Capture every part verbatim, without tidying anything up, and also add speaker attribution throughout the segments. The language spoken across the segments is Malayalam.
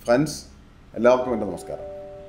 Speaker 1: ഫ്രണ്ട്സ്, എല്ലാവർക്കും എൻ്റെ നമസ്കാരം.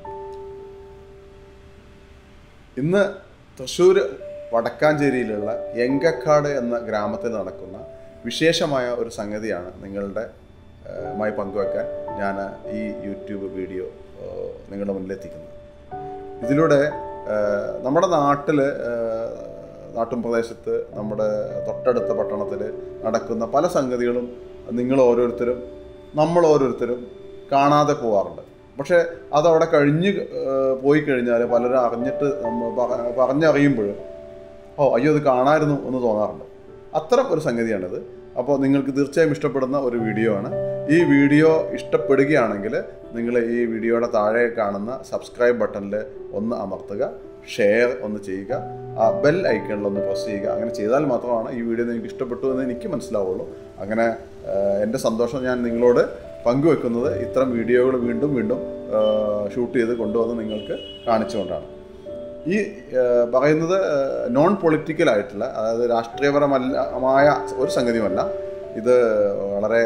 Speaker 1: ഇന്ന് തൃശ്ശൂർ വടക്കാഞ്ചേരിയിലുള്ള എങ്കക്കാട് എന്ന ഗ്രാമത്തിൽ നടക്കുന്ന വിശേഷമായ ഒരു സംഗതിയാണ് നിങ്ങളുടെ മായി പങ്കുവെക്കാൻ ഞാൻ ഈ യൂട്യൂബ് വീഡിയോ നിങ്ങളുടെ മുന്നിലെത്തിക്കുന്നത്. ഇതിലൂടെ നമ്മുടെ നാട്ടിൽ, നാട്ടും പ്രദേശത്ത്, നമ്മുടെ തൊട്ടടുത്ത പട്ടണത്തിൽ നടക്കുന്ന പല സംഗതികളും നിങ്ങൾ ഓരോരുത്തരും നമ്മൾ ഓരോരുത്തരും കാണാതെ പോകാറുണ്ട്. പക്ഷേ അതവിടെ കഴിഞ്ഞ് പോയി കഴിഞ്ഞാൽ പലരും അറിഞ്ഞിട്ട് പറഞ്ഞറിയുമ്പോൾ ഓ അയ്യോ അത് കാണാമായിരുന്നു എന്ന് തോന്നാറുണ്ട്. അത്തരം ഒരു സംഗതിയാണിത്. അപ്പോൾ നിങ്ങൾക്ക് തീർച്ചയായും ഇഷ്ടപ്പെടുന്ന ഒരു വീഡിയോ ആണ്. ഈ വീഡിയോ ഇഷ്ടപ്പെടുകയാണെങ്കിൽ നിങ്ങൾ ഈ വീഡിയോയുടെ താഴെ കാണുന്ന സബ്സ്ക്രൈബ് ബട്ടണിൽ ഒന്ന് അമർത്തുക, ഷെയർ ഒന്ന് ചെയ്യുക, ആ ബെൽ ഐക്കണിൽ ഒന്ന് പ്രസ് ചെയ്യുക. അങ്ങനെ ചെയ്താൽ മാത്രമാണ് ഈ വീഡിയോ നിങ്ങൾക്ക് ഇഷ്ടപ്പെട്ടു എന്ന് എനിക്ക് മനസ്സിലാവുള്ളൂ. അങ്ങനെ എൻ്റെ സന്തോഷം ഞാൻ നിങ്ങളോട് പങ്കുവെക്കുന്നത് ഇത്തരം വീഡിയോകൾ വീണ്ടും വീണ്ടും ഷൂട്ട് ചെയ്ത് കൊണ്ടുവന്ന് നിങ്ങൾക്ക് കാണിച്ചുകൊണ്ടാണ്. ഈ പറയുന്നത് നോൺ പൊളിറ്റിക്കലായിട്ടുള്ള, അതായത് രാഷ്ട്രീയപരമല്ലമായ ഒരു സംഗതിയുമല്ല. ഇത് വളരെ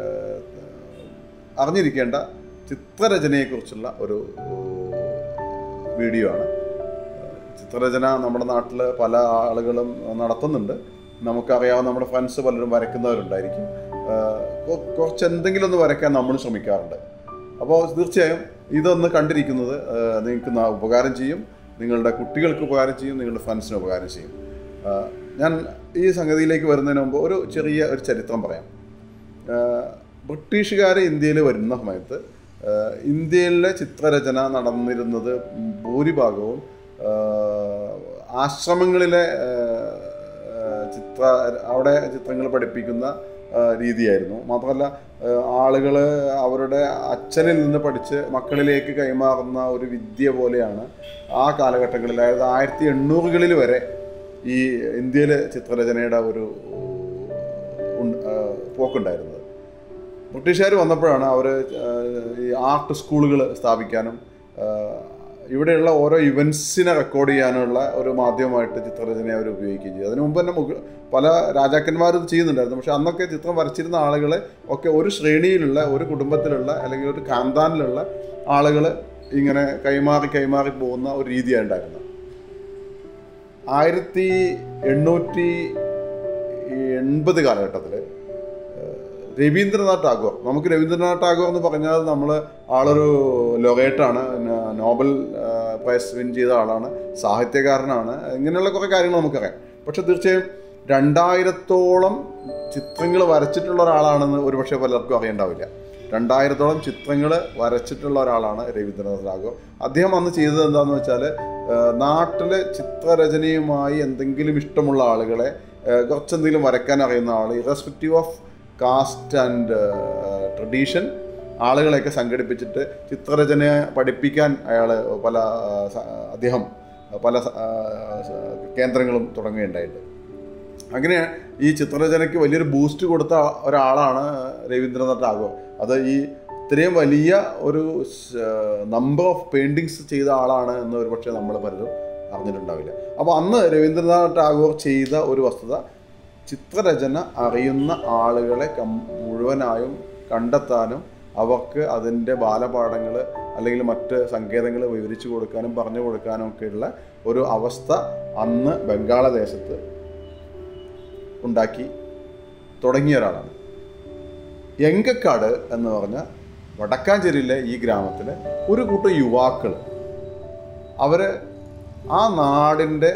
Speaker 1: അറിഞ്ഞിരിക്കേണ്ട ചിത്രരചനയെക്കുറിച്ചുള്ള ഒരു വീഡിയോ ആണ്. ചിത്രരചന നമ്മുടെ നാട്ടിൽ പല ആളുകളും നടത്തുന്നുണ്ട്. നമുക്കറിയാവുന്ന നമ്മുടെ ഫ്രണ്ട്സ് പലരും വരയ്ക്കുന്നവരുണ്ടായിരിക്കും. കുറച്ച് എന്തെങ്കിലും ഒന്ന് വരയ്ക്കാൻ നമ്മൾ ശ്രമിക്കാറുണ്ട്. അപ്പോൾ തീർച്ചയായും ഇതൊന്ന് കണ്ടിരിക്കുന്നത് നിങ്ങൾക്ക് ഉപകാരം ചെയ്യും, നിങ്ങളുടെ കുട്ടികൾക്ക് ഉപകാരം ചെയ്യും, നിങ്ങളുടെ ഫ്രണ്ട്സിന് ഉപകാരം ചെയ്യും. ഞാൻ ഈ സംഗതിയിലേക്ക് വരുന്നതിന് മുമ്പ് ഒരു ചെറിയ ഒരു ചരിത്രം പറയാം. ബ്രിട്ടീഷുകാർ ഇന്ത്യയിൽ വരുന്ന സമയത്ത് ഇന്ത്യയിലെ ചിത്രരചന നടന്നിരുന്നത് ഭൂരിഭാഗവും ആശ്രമങ്ങളിലെ ചിത്ര അവിടെ ചിത്രങ്ങൾ പഠിപ്പിക്കുന്ന രീതിയായിരുന്നു. മാത്രമല്ല ആളുകൾ അവരുടെ അച്ഛനിൽ നിന്ന് പഠിച്ച് മക്കളിലേക്ക് കൈമാറുന്ന ഒരു വിദ്യ പോലെയാണ് ആ കാലഘട്ടങ്ങളിൽ, അതായത് ആയിരത്തി എണ്ണൂറുകളിൽ വരെ ഈ ഇന്ത്യയിൽ ചിത്രരചനയുടെ ഒരു പോക്കുണ്ടായിരുന്നത്. ബ്രിട്ടീഷുകാർ വന്നപ്പോഴാണ് അവർ ഈ ആർട്ട് സ്കൂളുകൾ സ്ഥാപിക്കാനും ഇവിടെയുള്ള ഓരോ ഇവൻസിനെ റെക്കോർഡ് ചെയ്യാനുള്ള ഒരു മാധ്യമമായിട്ട് ചിത്രരചനയെ അവർ ഉപയോഗിക്കുകയും ചെയ്തു. അതിനു മുമ്പ് തന്നെ മുഖ പല രാജാക്കന്മാരും ഇത് ചെയ്യുന്നുണ്ടായിരുന്നു. പക്ഷെ അന്നൊക്കെ ചിത്രം വരച്ചിരുന്ന ആളുകളെ ഒക്കെ ഒരു ശ്രേണിയിലുള്ള, ഒരു കുടുംബത്തിലുള്ള അല്ലെങ്കിൽ ഒരു ഖാൻദാനിലുള്ള ആളുകൾ ഇങ്ങനെ കൈമാറി കൈമാറി പോകുന്ന ഒരു രീതിയാണ് ഉണ്ടായിരുന്നത്. ആയിരത്തി എണ്ണൂറ്റി എൺപത് കാലഘട്ടത്തിൽ രവീന്ദ്രനാഥ് ടാഗോർ, നമുക്ക് രവീന്ദ്രനാഥ് ടാഗോർ എന്ന് പറഞ്ഞാൽ നമ്മൾ ആളൊരു ലൊറേറ്റാണ്, നോബൽ പ്രൈസ് വിൻ ചെയ്ത ആളാണ്, സാഹിത്യകാരനാണ്, ഇങ്ങനെയുള്ള കുറേ കാര്യങ്ങൾ നമുക്കറിയാം. പക്ഷെ തീർച്ചയായും രണ്ടായിരത്തോളം ചിത്രങ്ങൾ വരച്ചിട്ടുള്ള ഒരാളാണെന്ന് ഒരുപക്ഷെ പലർക്കും അറിയണ്ടാവില്ല. രണ്ടായിരത്തോളം ചിത്രങ്ങൾ വരച്ചിട്ടുള്ള ഒരാളാണ് രവീന്ദ്രനാഥ് ടാഗോർ. അദ്ദേഹം അന്ന് ചെയ്തത് എന്താണെന്ന് വെച്ചാൽ നാട്ടിലെ ചിത്രരചനയുമായി എന്തെങ്കിലും ഇഷ്ടമുള്ള ആളുകളെ, കുറച്ചെന്തെങ്കിലും വരയ്ക്കാൻ അറിയുന്ന ആൾ, irrespective of caste and tradition, ആളുകളെയൊക്കെ സംഘടിപ്പിച്ചിട്ട് ചിത്രരചനയെ പഠിപ്പിക്കാൻ അയാൾ പല അദ്ദേഹം പല കേന്ദ്രങ്ങളും തുടങ്ങുകയുണ്ടായിട്ട്. അങ്ങനെ ഈ ചിത്രരചനയ്ക്ക് വലിയൊരു ബൂസ്റ്റ് കൊടുത്ത ഒരാളാണ് രവീന്ദ്രനാഥ് ടാഗോർ. അത് ഈ ഇത്രയും വലിയ ഒരു നമ്പർ ഓഫ് പെയിൻറ്റിങ്സ് ചെയ്ത ആളാണ് എന്ന് ഒരു പക്ഷേ നമ്മൾ പലരും അറിഞ്ഞിട്ടുണ്ടാവില്ല. അപ്പോൾ അന്ന് രവീന്ദ്രനാഥ് ടാഗോർ ചെയ്ത ഒരു വസ്തുത, ചിത്രരചന അറിയുന്ന ആളുകളെ കം മുഴുവനായും കണ്ടെത്താനും അവർക്ക് അതിൻ്റെ ബാലപാഠങ്ങൾ അല്ലെങ്കിൽ മറ്റ് സങ്കേതങ്ങൾ വിവരിച്ചു കൊടുക്കാനും പറഞ്ഞു കൊടുക്കാനും ഒക്കെയുള്ള ഒരു അവസ്ഥ അന്ന് ബംഗാളദേശത്ത് ഉണ്ടാക്കി തുടങ്ങിയ ഒരാളാണ്. എങ്കക്കാട് എന്ന് പറഞ്ഞ വടക്കാഞ്ചേരിയിലെ ഈ ഗ്രാമത്തിലെ ഒരു കൂട്ടം യുവാക്കൾ, അവർ ആ നാടിൻ്റെ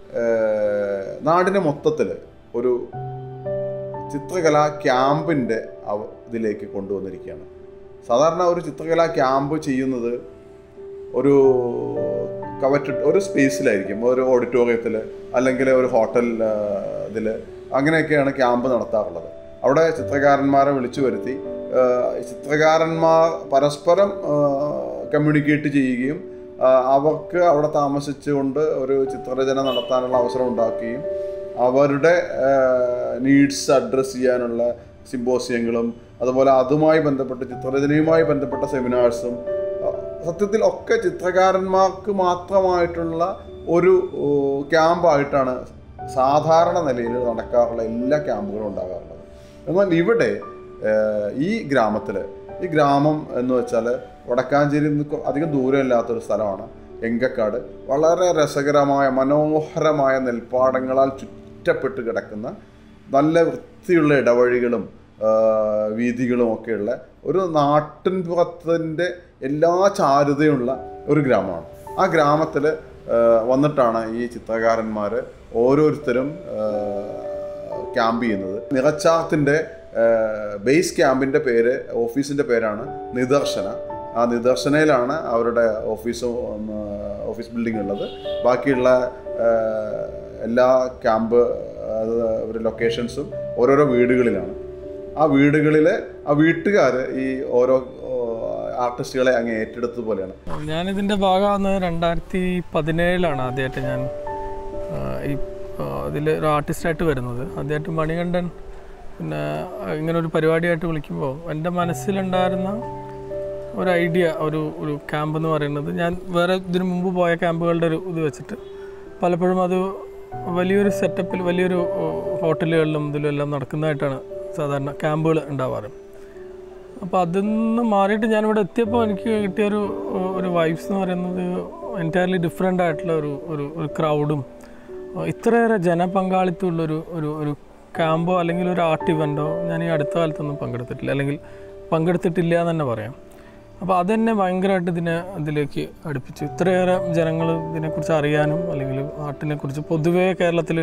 Speaker 1: നാടിനെ മൊത്തത്തിൽ ഒരു ചിത്രകലാ ക്യാമ്പിൻ്റെ ഇതിലേക്ക് കൊണ്ടുവന്നിരിക്കുകയാണ്. സാധാരണ ഒരു ചിത്രകലാ ക്യാമ്പ് ചെയ്യുന്നത് ഒരു കവറ്റഡ് ഒരു സ്പേസിലായിരിക്കും, ഒരു ഓഡിറ്റോറിയത്തിൽ അല്ലെങ്കിൽ ഒരു ഹോട്ടൽ ഇതിൽ, അങ്ങനെയൊക്കെയാണ് ക്യാമ്പ് നടത്താറുള്ളത്. അവിടെ ചിത്രകാരന്മാരെ വിളിച്ചു വരുത്തി ചിത്രകാരന്മാർ പരസ്പരം കമ്മ്യൂണിക്കേറ്റ് ചെയ്യുകയും അവർക്ക് അവിടെ താമസിച്ചുകൊണ്ട് ഒരു ചിത്രരചന നടത്താനുള്ള അവസരം ഉണ്ടാക്കുകയും അവരുടെ നീഡ്സ് അഡ്രസ്സ് ചെയ്യാനുള്ള സിമ്പോസിയങ്ങളും അതുപോലെ അതുമായി ബന്ധപ്പെട്ട് ചിത്രരചനയുമായി ബന്ധപ്പെട്ട സെമിനാഴ്സും സത്യത്തിൽ ഒക്കെ ചിത്രകാരന്മാർക്ക് മാത്രമായിട്ടുള്ള ഒരു ക്യാമ്പായിട്ടാണ് സാധാരണ നിലയിൽ നടക്കാറുള്ള എല്ലാ ക്യാമ്പുകളും ഉണ്ടാകാറുള്ളത്. എന്നാൽ ഇവിടെ ഈ ഗ്രാമത്തിൽ ഈ ഗ്രാമം എന്ന് വെച്ചാൽ വടക്കാഞ്ചേരിയിൽ നിന്ന് അധികം ദൂരമില്ലാത്തൊരു സ്ഥലമാണ് എങ്കക്കാട്. വളരെ രസകരമായ മനോഹരമായ നെൽപ്പാടങ്ങളാൽ ചുറ്റപ്പെട്ട് കിടക്കുന്ന നല്ല വൃത്തിയുള്ള ഇടവഴികളും വീഥികളും ഒക്കെയുള്ള ഒരു നാട്ടിൻപുറത്തിൻ്റെ എല്ലാ ചാരുതയുള്ള ഒരു ഗ്രാമമാണ്. ആ ഗ്രാമത്തിൽ വന്നിട്ടാണ് ഈ ചിത്രകാരന്മാർ ഓരോരുത്തരും ക്യാമ്പ് ചെയ്യുന്നത്. നിറച്ചാർത്തിൻ്റെ ബേസ് ക്യാമ്പിൻ്റെ പേര്, ഓഫീസിൻ്റെ പേരാണ് നിദർശന. ആ നിദർശനയിലാണ് അവരുടെ ഓഫീസ് ഓഫീസ് ബിൽഡിംഗ് ഉള്ളത്. ബാക്കിയുള്ള എല്ലാ ക്യാമ്പ് അവരുടെ ലൊക്കേഷൻസും ഓരോരോ വീടുകളിലാണ്. ആ വീടുകളിൽ ആ വീട്ടുകാർ ഈ ഓരോ ആർട്ടിസ്റ്റുകളെ അങ്ങ് ഏറ്റെടുത്തതുപോലെയാണ്.
Speaker 2: ഞാനിതിൻ്റെ ഭാഗമാകുന്നത് രണ്ടായിരത്തി പതിനേഴിലാണ് ആദ്യമായിട്ട് ഞാൻ ഈ ഇതിൽ ഒരു ആർട്ടിസ്റ്റായിട്ട് വരുന്നത്. ആദ്യമായിട്ട് മണികണ്ഠൻ പിന്നെ ഇങ്ങനൊരു പരിപാടിയായിട്ട് വിളിക്കുമ്പോൾ എൻ്റെ മനസ്സിലുണ്ടായിരുന്ന ഒരു ഐഡിയ, ഒരു ഒരു ക്യാമ്പ് എന്ന് പറയുന്നത്, ഞാൻ വേറെ ഇതിനു മുമ്പ് പോയ ക്യാമ്പുകളുടെ ഒരു ഇത് വെച്ചിട്ട് പലപ്പോഴും അത് വലിയൊരു സെറ്റപ്പിൽ വലിയൊരു ഹോട്ടലുകളിലും ഇതിലും എല്ലാം നടക്കുന്നതായിട്ടാണ് സാധാരണ ക്യാമ്പുകൾ ഉണ്ടാവാറ്. അപ്പോൾ അതിൽ നിന്ന് മാറിയിട്ട് ഞാനിവിടെ എത്തിയപ്പോൾ എനിക്ക് കിട്ടിയൊരു ഒരു വൈബ്സ് എന്ന് പറയുന്നത് എൻറ്റയർലി ഡിഫറെൻ്റ് ആയിട്ടുള്ള ഒരു ഒരു ഒരു ക്രൗഡും ഇത്രയേറെ ജനപങ്കാളിത്തമുള്ളൊരു ഒരു ഒരു ക്യാമ്പോ അല്ലെങ്കിൽ ഒരു ആർട്ട് ഇവൻറ്റോ ഞാൻ ഈ അടുത്ത കാലത്തൊന്നും പങ്കെടുത്തിട്ടില്ല, അല്ലെങ്കിൽ പങ്കെടുത്തിട്ടില്ല എന്ന് തന്നെ പറയാം. അപ്പോൾ അതെന്നെ ഭയങ്കരമായിട്ട് ഇതിനെ ഇതിലേക്ക് അടുപ്പിച്ചു. ഇത്രയേറെ ജനങ്ങൾ ഇതിനെക്കുറിച്ച് അറിയാനും അല്ലെങ്കിൽ ആർട്ടിനെക്കുറിച്ച് പൊതുവേ കേരളത്തിൽ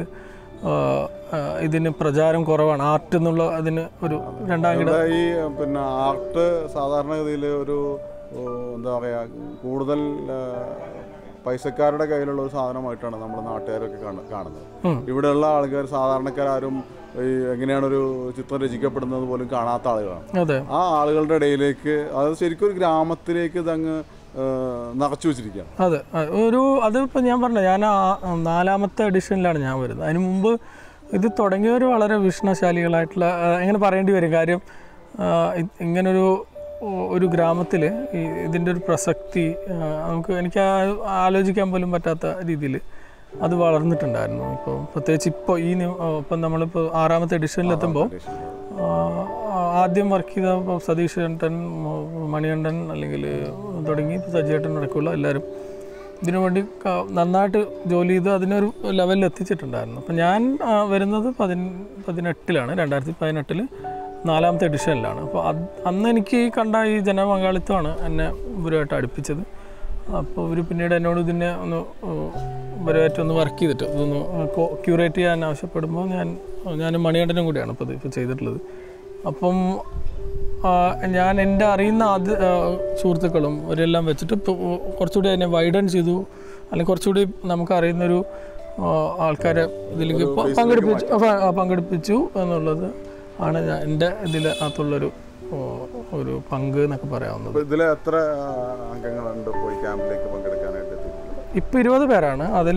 Speaker 2: ഇതിന് പ്രചാരം കുറവാണ്. ആർട്ട് എന്നുള്ള അതിന് ഒരു രണ്ടാം കിട
Speaker 3: ഈ പിന്നെ ആർട്ട് സാധാരണഗതിയിൽ ഒരു എന്താ പറയുക കൂടുതൽ പൈസക്കാരുടെ കയ്യിലുള്ള ഒരു സാധനമായിട്ടാണ് നമ്മുടെ നാട്ടുകാരൊക്കെ കാണുന്നത്. ഇവിടെയുള്ള ആൾക്കാർ സാധാരണക്കാരും ഈ എങ്ങനെയാണ് ഒരു ചിത്രം രചിക്കപ്പെടുന്നത് പോലും കാണാത്ത ആളുകളാണ്. ആ ആളുകളുടെ ഇടയിലേക്ക് അത് ശരിക്കും ഒരു ഗ്രാമത്തിലേക്ക് ഇതങ്ങ് നിറച്ചു വെച്ചിരിക്കുകയാണ്.
Speaker 2: അതെ, ഒരു അതിപ്പോൾ ഞാൻ പറഞ്ഞ ഞാൻ നാലാമത്തെ എഡിഷനിലാണ് ഞാൻ വരുന്നത്. അതിന് മുമ്പ് ഇത് തുടങ്ങിയവർ വളരെ വീക്ഷണശാലികളായിട്ടുള്ള എങ്ങനെ പറയേണ്ടി വരും. കാര്യം ഇങ്ങനൊരു ഒരു ഗ്രാമത്തിൽ ഈ ഇതിൻ്റെ ഒരു പ്രസക്തി നമുക്ക് എനിക്ക് ആലോചിക്കാൻ പോലും പറ്റാത്ത രീതിയിൽ അത് വളർന്നിട്ടുണ്ടായിരുന്നു. ഇപ്പോൾ പ്രത്യേകിച്ച് ഇപ്പോൾ ഈ ഇപ്പം നമ്മളിപ്പോൾ ആറാമത്തെ എഡിഷനിലെത്തുമ്പോൾ ആദ്യം വർക്ക് ചെയ്ത ഇപ്പോൾ സതീഷ് ചേട്ടൻ, മണികണ്ഠൻ അല്ലെങ്കിൽ തുടങ്ങി സജിയേട്ടൻ അടക്കമുള്ള എല്ലാവരും ഇതിനു വേണ്ടി നന്നായിട്ട് ജോലി ചെയ്ത് അതിനൊരു ലെവലിൽ എത്തിച്ചിട്ടുണ്ടായിരുന്നു. അപ്പം ഞാൻ വരുന്നത് പതിന പതിനെട്ടിലാണ് രണ്ടായിരത്തി പതിനെട്ടിൽ നാലാമത്തെ എഡിഷനിലാണ്. അപ്പോൾ അത് അന്ന് എനിക്ക് ഈ കണ്ട ഈ ജനപങ്കാളിത്തമാണ് എന്നെ ഇവരുമായിട്ട് അടുപ്പിച്ചത്. അപ്പോൾ ഇവർ പിന്നീട് എന്നോട് ഇതിനെ ഒന്ന് ഇവരുമായിട്ട് ഒന്ന് വർക്ക് ചെയ്തിട്ട് ഇതൊന്ന് ക്യൂറേറ്റ് ചെയ്യാൻ ആവശ്യപ്പെടുമ്പോൾ ഞാൻ ഞാൻ മണികണ്ഠനും കൂടിയാണ് ഇപ്പോൾ ഇത് ഇപ്പോൾ ചെയ്തിട്ടുള്ളത്. അപ്പം ഞാൻ എൻ്റെ അറിയുന്ന ആദ്യ സുഹൃത്തുക്കളും ഇവരെല്ലാം വെച്ചിട്ട് ഇപ്പോൾ കുറച്ചുകൂടി അതിനെ വൈഡൻ ചെയ്തു, അല്ലെങ്കിൽ കുറച്ചുകൂടി നമുക്കറിയുന്നൊരു ആൾക്കാരെ ഇതിലേക്ക് പങ്കെടുപ്പിച്ചു പങ്കെടുപ്പിച്ചു എന്നുള്ളത് ആണ് ഞാൻ എൻ്റെ ഇതിനകത്തുള്ളൊരു ഒരു പങ്ക് എന്നൊക്കെ പറയാവുന്നത്.
Speaker 3: ഇതിൽ എത്ര അംഗങ്ങളുണ്ട് പോയി ക്യാമ്പിലേക്ക് പങ്കെടുക്കാനായിട്ട്?
Speaker 2: ഇപ്പോൾ ഇരുപത് പേരാണ്. അതിൽ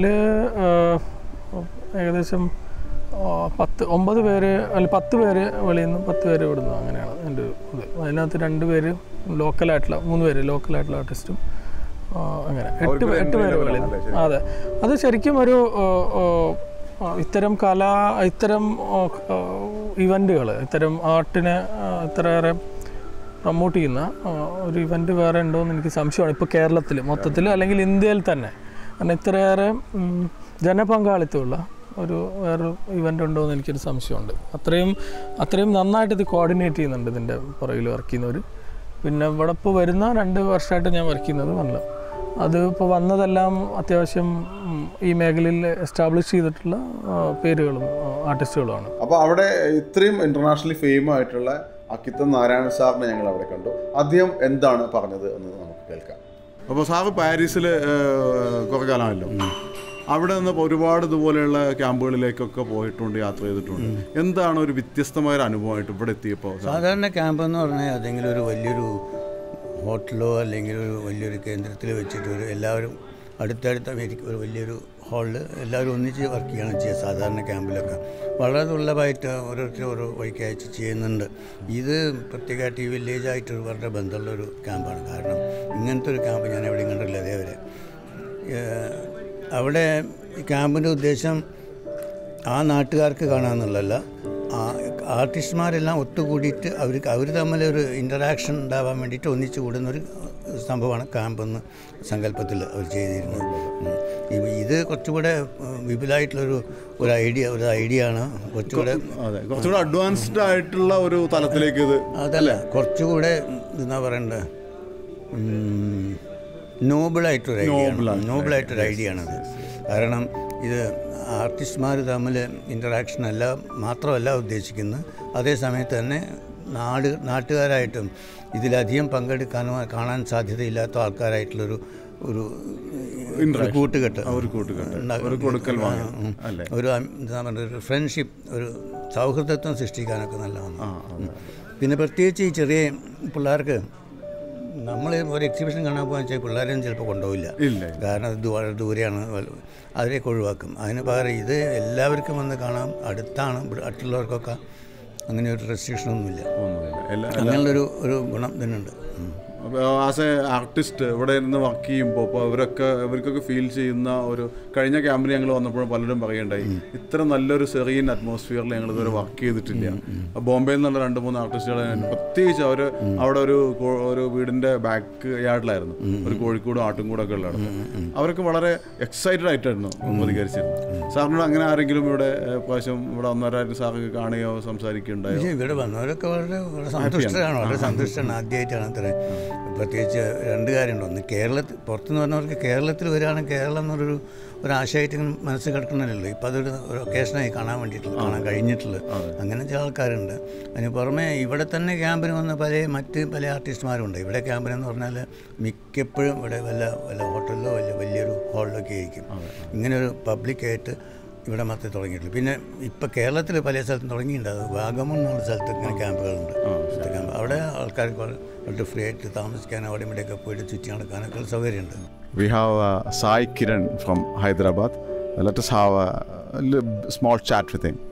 Speaker 2: ഏകദേശം പത്ത് ഒമ്പത് പേര് അല്ല പത്ത് പേര് വെളിയിൽ നിന്നും പത്ത് പേര് ഇവിടുന്നു, അങ്ങനെയാണ് എൻ്റെ ഇത്. അതിനകത്ത് രണ്ട് പേര് ലോക്കലായിട്ടുള്ള മൂന്ന് പേര് ലോക്കലായിട്ടുള്ള ആർട്ടിസ്റ്റും അങ്ങനെ എട്ട് എട്ട് പേര് വെളിയിൽ നിന്ന്. അതെ, അത് ശരിക്കും ഒരു ഇത്തരം കല ഇത്തരം ഇവൻറ്റുകൾ ഇത്തരം ആർട്ടിനെ ഇത്രയേറെ പ്രൊമോട്ട് ചെയ്യുന്ന ഒരു ഇവൻറ്റ് വേറെ ഉണ്ടോ എന്ന് എനിക്ക് സംശയമാണ് ഇപ്പോൾ കേരളത്തിൽ മൊത്തത്തിൽ, അല്ലെങ്കിൽ ഇന്ത്യയിൽ തന്നെ. കാരണം ഇത്രയേറെ ജനപങ്കാളിത്തമുള്ള ഒരു വേറൊരു ഇവൻ്റ് ഉണ്ടോ എന്ന് എനിക്കൊരു സംശയമുണ്ട്. അത്രയും അത്രയും നന്നായിട്ട് ഇത് കോർഡിനേറ്റ് ചെയ്യുന്നുണ്ട് ഇതിൻ്റെ പുറകിൽ വർക്ക് ചെയ്യുന്നവർ. പിന്നെ ഇവിടെ ഇപ്പോൾ വരുന്ന രണ്ട് വർഷമായിട്ട് ഞാൻ വർക്ക് ചെയ്യുന്നത് നല്ല അത് ഇപ്പോൾ വന്നതെല്ലാം അത്യാവശ്യം ഈ മേഖലയിൽ എസ്റ്റാബ്ലിഷ് ചെയ്തിട്ടുള്ള പേരുകളും ആർട്ടിസ്റ്റുകളുമാണ്.
Speaker 1: അപ്പോൾ അവിടെ ഇത്രയും ഇൻ്റർനാഷണലി ഫെയിം ആയിട്ടുള്ള അക്കിത്തം നാരായണൻ സാറിനെ ഞങ്ങൾ അവിടെ കണ്ടു. അദ്ദേഹം എന്താണ് പറഞ്ഞത് എന്ന് നമുക്ക് കേൾക്കാം.
Speaker 3: അപ്പോൾ സാറ് പാരീസിൽ കുറേ കാലമല്ലോ, അവിടെ നിന്ന് ഒരുപാട് ഇതുപോലെയുള്ള ക്യാമ്പുകളിലേക്കൊക്കെ പോയിട്ടുണ്ട്, യാത്ര ചെയ്തിട്ടുണ്ട്. എന്താണ് ഒരു വ്യത്യസ്തമായ ഒരു അനുഭവമായിട്ട് ഇവിടെ എത്തിയപ്പോൾ?
Speaker 4: സാധാരണ ക്യാമ്പ് എന്ന് പറഞ്ഞാൽ ഏതെങ്കിലും ഒരു വലിയൊരു ഹോട്ടലോ അല്ലെങ്കിൽ ഒരു വലിയൊരു കേന്ദ്രത്തിൽ വെച്ചിട്ട് ഒരു എല്ലാവരും അടുത്തടുത്ത ഒരു വലിയൊരു ഹാളിൽ എല്ലാവരും ഒന്നിച്ച് വർക്ക് ചെയ്യണം ചെയ്യുക. സാധാരണ ക്യാമ്പിലൊക്കെ വളരെ ദുർലഭമായിട്ട് ഓരോരുത്തർ ഓരോ വഴിക്ക് അയച്ച് ചെയ്യുന്നുണ്ട്. ഇത് പ്രത്യേകമായിട്ട് ഈ വില്ലേജായിട്ട് വളരെ ബന്ധമുള്ളൊരു ക്യാമ്പാണ്. കാരണം ഇങ്ങനത്തെ ഒരു ക്യാമ്പ് ഞാൻ എവിടെയും കണ്ടില്ല അതേവരെ. അവിടെ ഈ ക്യാമ്പിൻ്റെ ഉദ്ദേശം ആ നാട്ടുകാർക്ക് കാണാമെന്നുള്ളതല്ല, ആ ആർട്ടിസ്റ്റുമാരെല്ലാം ഒത്തുകൂടിയിട്ട് അവർക്ക് അവർ തമ്മിലൊരു ഇൻ്ററാക്ഷൻ ഉണ്ടാവാൻ വേണ്ടിയിട്ട് ഒന്നിച്ചു കൂടുന്നൊരു സംഭവമാണ് ക്യാമ്പ് എന്ന സങ്കല്പത്തിൽ അവർ ചെയ്തിരുന്നത്. ഇത് കുറച്ചുകൂടെ വിപുലമായിട്ടുള്ളൊരു ഒരു ഐഡിയ ഒരു ഐഡിയ ആണ്. കുറച്ചുകൂടെ
Speaker 3: അതെ കുറച്ചുകൂടെ അഡ്വാൻസ്ഡ് ആയിട്ടുള്ള ഒരു തലത്തിലേക്ക് ഇത്
Speaker 4: അതല്ല കുറച്ചുകൂടെ എന്താ പറയണ്ടത് നോബിളായിട്ടൊരു ഐഡിയ നോബിളായിട്ടൊരു ഐഡിയ ആണത്. കാരണം ഇത് ആർട്ടിസ്റ്റുമാർ തമ്മിൽ ഇൻ്ററാക്ഷൻ അല്ല മാത്രമല്ല ഉദ്ദേശിക്കുന്നത്, അതേ സമയത്ത് തന്നെ നാട് നാട്ടുകാരായിട്ടും ഇതിലധികം പങ്കെടുക്കാനോ കാണാൻ സാധ്യതയില്ലാത്ത ആൾക്കാരായിട്ടുള്ളൊരു ഒരു കൂട്ടുകെട്ട്
Speaker 3: ഒരു കൊടുക്കൽ
Speaker 4: ഒരു എന്താ പറയുക ഒരു ഫ്രണ്ട്ഷിപ്പ് ഒരു സൗഹൃദത്വം സൃഷ്ടിക്കാനൊക്കെ നല്ലതാണ്. പിന്നെ പ്രത്യേകിച്ച് ഈ ചെറിയ പിള്ളേർക്ക് നമ്മൾ ഒരു എക്സിബിഷൻ കാണാൻ പോകാൻ വെച്ചാൽ പിള്ളേരെയും ചിലപ്പോൾ കൊണ്ടുപോകില്ല, കാരണം ഇത് വളരെ ദൂരെയാണ്, അതിലേക്ക് ഒഴിവാക്കും. അതിന് പകരം ഇത് എല്ലാവർക്കും വന്ന് കാണാം, അടുത്താണ്, അടുത്തുള്ളവർക്കൊക്കെ അങ്ങനെ ഒരു റെസ്ട്രിക്ഷനൊന്നുമില്ല. അങ്ങനെയുള്ളൊരു ഒരു ഗുണം തന്നെയുണ്ട്.
Speaker 3: ആസ് എ ആർട്ടിസ്റ്റ് ഇവിടെ ഇരുന്ന് വർക്ക് ചെയ്യുമ്പോൾ ഇപ്പോൾ അവരൊക്കെ ഇവർക്കൊക്കെ ഫീൽ ചെയ്യുന്ന ഒരു കഴിഞ്ഞ ക്യാമ്പിൽ ഞങ്ങൾ വന്നപ്പോഴും പലരും പറയുണ്ടായി ഇത്ര നല്ലൊരു സെറീൻ അറ്റ്മോസ്ഫിയറിൽ ഞങ്ങൾ ഇതുവരെ വർക്ക് ചെയ്തിട്ടില്ല. ബോംബെയിൽ നിന്നുള്ള രണ്ട് മൂന്ന് ആർട്ടിസ്റ്റുകളെ പ്രത്യേകിച്ച് അവർ അവിടെ ഒരു ഒരു വീടിൻ്റെ ബാക്ക് യാർഡിലായിരുന്നു, ഒരു കോഴിക്കോടും ആട്ടുംകൂടൊക്കെ ഉള്ളതാണ്. അവരൊക്കെ വളരെ എക്സൈറ്റഡ് ആയിട്ടായിരുന്നു പ്രതികരിച്ചിരുന്നത്. സാറിനോട് അങ്ങനെ ആരെങ്കിലും ഇവിടെ പ്രാവശ്യം ഇവിടെ വന്നവരായിട്ട് സാറൊക്കെ കാണുകയോ സംസാരിക്കുകയുണ്ടായോ?
Speaker 4: ഇവിടെ വന്നവരൊക്കെ വളരെ സന്തുഷ്ടരാണ്, വളരെ സന്തുഷ്ടരാണ്. ആദ്യമായിട്ടാണ് അത്ര. പ്രത്യേകിച്ച് രണ്ട് കാര്യമുണ്ട്. ഒന്ന് കേരളത്തിൽ പുറത്തുനിന്ന് പറഞ്ഞവർക്ക് കേരളത്തിൽ വരികയാണെങ്കിൽ കേരളം എന്നൊരു ഒരു ആശയമായിട്ട് മനസ്സിൽ കിടക്കണമല്ലോ. ഇപ്പോൾ അതൊരു ഒരു ഒക്കേഷനായി കാണാൻ വേണ്ടിയിട്ടുള്ള കാണാൻ കഴിഞ്ഞിട്ടുള്ളത് അങ്ങനെ ചില ആൾക്കാരുണ്ട്. അതിന് പുറമെ ഇവിടെ തന്നെ ക്യാമ്പിന് വന്ന പല മറ്റ് പല ആർട്ടിസ്റ്റുമാരുണ്ട്. ഇവിടെ ക്യാമ്പിനെന്ന് പറഞ്ഞാൽ മിക്കപ്പോഴും ഇവിടെ വല്ല വല്ല ഹോട്ടലിലോ വല്ല വലിയൊരു ഹാളിലൊക്കെ ആയിരിക്കും. ഇങ്ങനെയൊരു പബ്ലിക്കായിട്ട് ഇവിടെ മാത്രമേ തുടങ്ങിയിട്ടുള്ളൂ. പിന്നെ ഇപ്പോൾ കേരളത്തിൽ പല സ്ഥലത്തും തുടങ്ങിയിട്ടുണ്ടാകും. വാഗമൺ എന്നുള്ള സ്ഥലത്ത് ഇങ്ങനെ ക്യാമ്പുകളുണ്ട്. ക്യാമ്പ് അവിടെ ആൾക്കാർക്ക് വളരെ ഫ്രീ ആയിട്ട് താമസിക്കാനും അവിടെ ഇവിടെയൊക്കെ പോയിട്ട് ചുറ്റി നടക്കാനൊക്കെ സൗകര്യമുണ്ട്.
Speaker 3: We have uh, Sai Kiran from Hyderabad. Uh, let us have a, a small chat with him.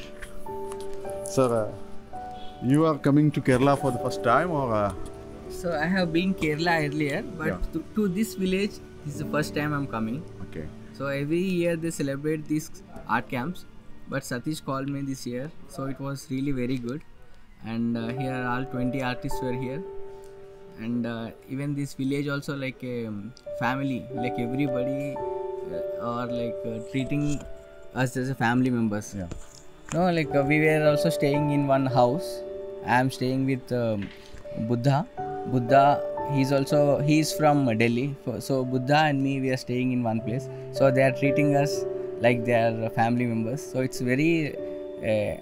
Speaker 3: Sir, uh, you are coming to Kerala for the first time or? Uh...
Speaker 5: So I have been Kerala earlier, but
Speaker 3: yeah.
Speaker 5: to, to this village, this is the first time I'm coming.
Speaker 3: Okay.
Speaker 5: So every year they celebrate these art camps, but Satish called me this year, so it was really very good. And uh, here all twenty artists were here, and uh, even this village also like a family, like everybody uh, are like uh, treating us as a family members.
Speaker 3: Yeah.
Speaker 5: No, like uh, we were also staying in one house. I am staying with um, Buddha. Buddha. He's also he's from Delhi, so Buddha and me we are staying in one place. So they are treating us like they are family members. So it's very uh,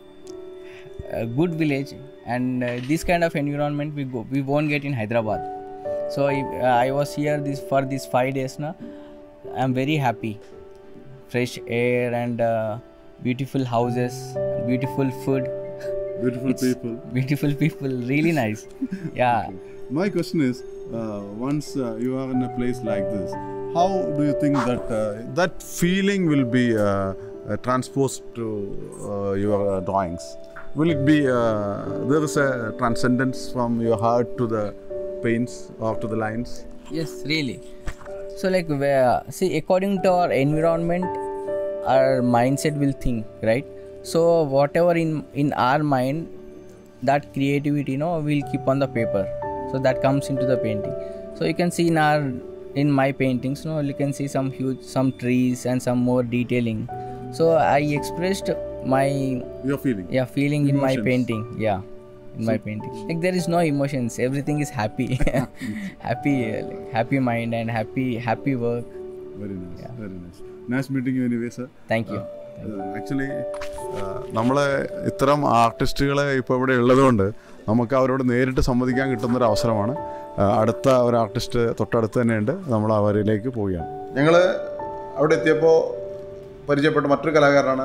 Speaker 5: a good village, and uh, this kind of environment we go we won't get in Hyderabad. So if, uh, I was here this for these five days now. I'm very happy. Fresh air and uh, beautiful houses, beautiful food,
Speaker 3: beautiful
Speaker 5: it's
Speaker 3: people,
Speaker 5: beautiful people. Really nice. Yeah.
Speaker 3: Okay. My question is, uh, once uh, you are in a place like this, how do you think that uh, that feeling will be uh, uh, transposed to uh, your uh, drawings? Will it be uh, there is a transcendence from your heart to the paints or to the lines?
Speaker 5: Yes, really. So like where, see, according to our environment, our mindset will think, right? So whatever in in our mind, that creativity, you know, will keep on the paper. So that comes into the painting. So you can see in our in my paintings, you know, you can see some huge some trees and some more detailing. So I expressed my
Speaker 3: your feeling
Speaker 5: yeah feeling
Speaker 3: Emotions.
Speaker 5: in my painting. Yeah, in so, my painting. Like there is no emotions. Everything is happy, happy, uh, like, happy mind and happy happy work.
Speaker 3: Very nice.
Speaker 5: Yeah.
Speaker 3: Very nice. Nice meeting you anyway, sir.
Speaker 5: Thank you.
Speaker 3: Actually നമ്മൾ ഇത്തരം ആർട്ടിസ്റ്റുകളെ ഇപ്പോൾ ഇവിടെ ഉള്ളതുകൊണ്ട് നമുക്ക് അവരോട് നേരിട്ട് സംവദിക്കാൻ കിട്ടുന്നൊരു അവസരമാണ്. അടുത്ത ഒരു ആർട്ടിസ്റ്റ് തൊട്ടടുത്ത് തന്നെയുണ്ട്, നമ്മൾ അവരിലേക്ക് പോവുകയാണ്.
Speaker 1: ഞങ്ങൾ അവിടെ എത്തിയപ്പോൾ പരിചയപ്പെട്ട മറ്റൊരു കലാകാരനാണ്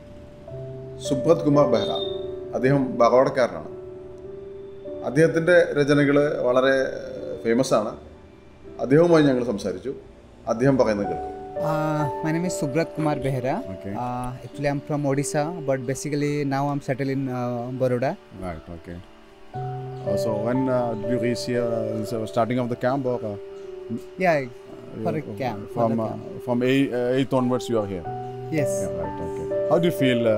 Speaker 1: സുബ്രത് കുമാർ ബെഹ്റ. അദ്ദേഹം ബറോഡക്കാരനാണ്. അദ്ദേഹത്തിൻ്റെ രചനകൾ വളരെ ഫേമസ് ആണ്. അദ്ദേഹവുമായി ഞങ്ങൾ സംസാരിച്ചു. അദ്ദേഹം പറയുന്നത് കേൾക്കും.
Speaker 6: Uh, my name is Subrat Kumar Behra.
Speaker 3: Okay.
Speaker 6: Uh, actually, I'm from Odisha, but basically now I'm settled in uh, Baroda.
Speaker 3: Right. Okay. Uh, so when uh, did you reach here? Uh, so starting of the camp or? Uh,
Speaker 6: Yeah, for a camp.
Speaker 3: From
Speaker 6: for
Speaker 3: uh,
Speaker 6: camp.
Speaker 3: from eight, uh, eighth onwards, you are here.
Speaker 6: Yes.
Speaker 3: Yeah, right. Okay. How do you feel uh,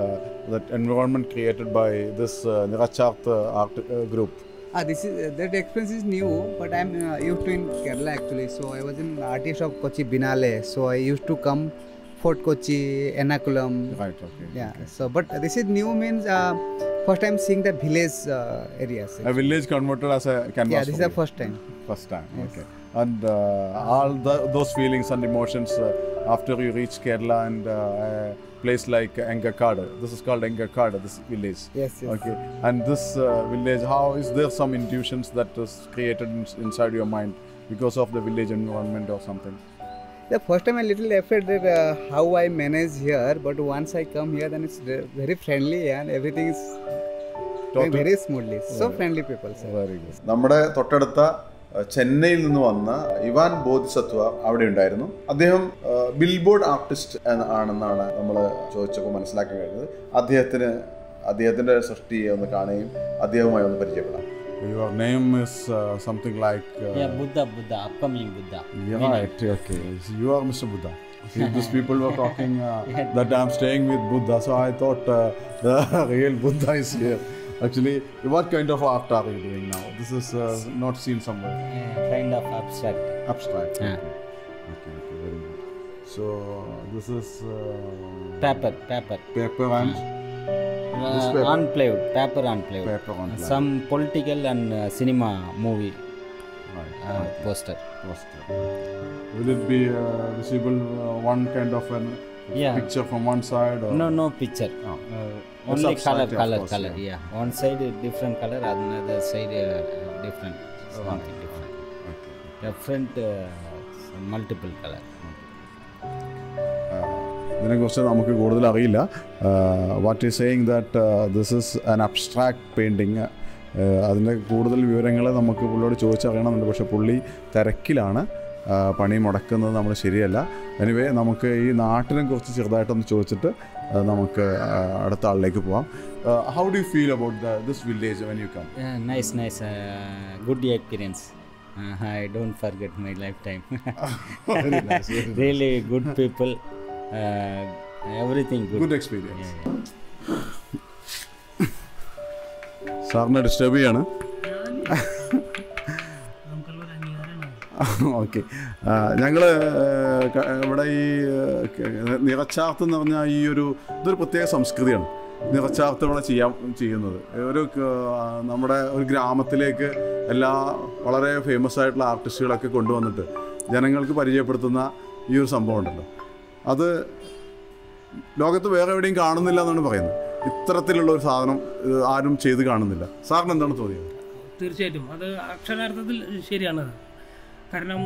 Speaker 3: that environment created by this uh, Niracharth uh, art uh, group?
Speaker 6: Ah, this is uh, that experience is new, but I'm uh, used to in Kerala actually. So I was in R T shop Kochi Binale. So I used to come Fort Kochi, Ernakulam.
Speaker 3: Right, okay.
Speaker 6: Yeah. So, but this is new means uh, first time seeing the village uh, areas.
Speaker 3: A village converted as a canvas.
Speaker 6: Yeah, this is
Speaker 3: for
Speaker 6: the
Speaker 3: you.
Speaker 6: first time.
Speaker 3: First time, okay. And uh, all the, those feelings and emotions uh, after you reach Kerala and uh, a place like Engakada. This is called Engakada, this village.
Speaker 6: Yes, yes.
Speaker 3: Okay. And this uh, village, how is there some intuitions that is created in, inside your mind because of the village environment or something?
Speaker 6: The first time I little afraid that uh, how I manage here, but once I come here, then it's ve- very friendly and everything is going
Speaker 3: Total-
Speaker 6: very smoothly. So friendly people, sir.
Speaker 3: Very good.
Speaker 1: നമ്മുടെ തൊട്ടടുത്ത അഹ്, ചെന്നൈയിൽ നിന്ന് വന്ന ഇവാൻ ബോധിസത്വ അവിടെ ഉണ്ടായിരുന്നു. അദ്ദേഹം ബിൽബോർഡ് ആർട്ടിസ്റ്റ് ആണെന്നാണ് നമ്മൾ ചോദിച്ചപ്പോൾ മനസ്സിലാക്കാൻ കഴിഞ്ഞത്. അദ്ദേഹത്തിന് അദ്ദേഹത്തിൻ്റെ സൃഷ്ടിയെ ഒന്ന് കാണുകയും അദ്ദേഹവുമായി ഒന്ന് പരിചയപ്പെടാം.
Speaker 3: Your name is uh, something like. Uh,
Speaker 7: Yeah, Buddha, Buddha, upcoming Buddha.
Speaker 3: Yeah, right, okay. So you are Mister Buddha. See, these people were talking uh, that I'm staying with Buddha, so I thought uh, the real Buddha is here. Actually, what kind of art are you doing now? This is uh, not seen somewhere.
Speaker 7: Uh, kind of abstract.
Speaker 3: Abstract.
Speaker 7: Yeah.
Speaker 3: Okay. okay, okay, very good. So this is uh,
Speaker 7: Paper, paper.
Speaker 3: paper and This
Speaker 7: Uh,
Speaker 3: paper.
Speaker 7: on plywood, paper on plywood.
Speaker 3: paper on plywood.
Speaker 7: Some political and uh, cinema movie
Speaker 3: Right,
Speaker 7: uh,
Speaker 3: right.
Speaker 7: poster.
Speaker 3: Poster. Will it be uh, visible uh, one kind of an
Speaker 7: Yeah.
Speaker 3: picture from one side? Or?
Speaker 7: No, no picture.
Speaker 3: Oh.
Speaker 7: Uh, only color,
Speaker 3: abstract, of
Speaker 7: color,
Speaker 3: course,
Speaker 7: color.
Speaker 3: yeah.
Speaker 7: Yeah. One side uh, different color, another side uh, different. Something different.
Speaker 3: Okay.
Speaker 7: Different uh, multiple color.
Speaker 3: ഇതിനെക്കുറിച്ച് നമുക്ക് കൂടുതൽ അറിയില്ല. What is saying that this is an abstract painting. അതിൻ്റെ കൂടുതൽ വിവരങ്ങൾ നമുക്ക് പുള്ളിയോട് ചോദിച്ചറിയണമെന്നുണ്ട്. പക്ഷേ പുള്ളി തിരക്കിലാണ്, ആ, പണി മുടക്കുന്നത് നമ്മൾ ശരിയല്ല. എനിവേ നമുക്ക് ഈ നാട്ടിനെ കുറിച്ച് ചെറുതായിട്ടൊന്ന് ചോദിച്ചിട്ട് ആ, നമുക്ക് ആ, അടുത്ത ആളിലേക്ക് പോവാം. How do you feel about this village when you come?
Speaker 7: Yeah, nice, nice. Uh, good experience. Uh, I don't forget my lifetime.
Speaker 3: Very nice, very nice.
Speaker 7: Really good people. Uh, everything good.
Speaker 3: Good experience.
Speaker 7: Yeah, yeah.
Speaker 3: സാറിനെ ഡിസ്റ്റർബ് ചെയ്യാണ്. ഓക്കെ. ഞങ്ങൾ ഇവിടെ ഈ നിറച്ചാർത്ത് എന്ന് പറഞ്ഞാൽ ഈ ഒരു ഇതൊരു പ്രത്യേക സംസ്കൃതിയാണ്. നിറച്ചാർത്ത് ഇവിടെ ചെയ്യാൻ ചെയ്യുന്നത് ഒരു ക- നമ്മുടെ ഒരു ഗ്രാമത്തിലേക്ക് എല്ലാ വളരെ ഫേമസ് ആയിട്ടുള്ള ആർട്ടിസ്റ്റുകളൊക്കെ കൊണ്ടുവന്നിട്ട് ജനങ്ങൾക്ക് പരിചയപ്പെടുത്തുന്ന ഈ ഒരു സംഭവം ഉണ്ടല്ലോ, അത് ലോകത്ത് വേറെ എവിടെയും കാണുന്നില്ല എന്നാണ് പറയുന്നത്. ഇത്തരത്തിലുള്ള ഒരു സാധനം ഏഹ്, ആരും ചെയ്ത് കാണുന്നില്ല. സാറിന് എന്താണ് തോന്നിയത്?
Speaker 8: തീർച്ചയായിട്ടും അത് അക്ഷരാർത്ഥത്തിൽ ശരിയാണത്. കാരണം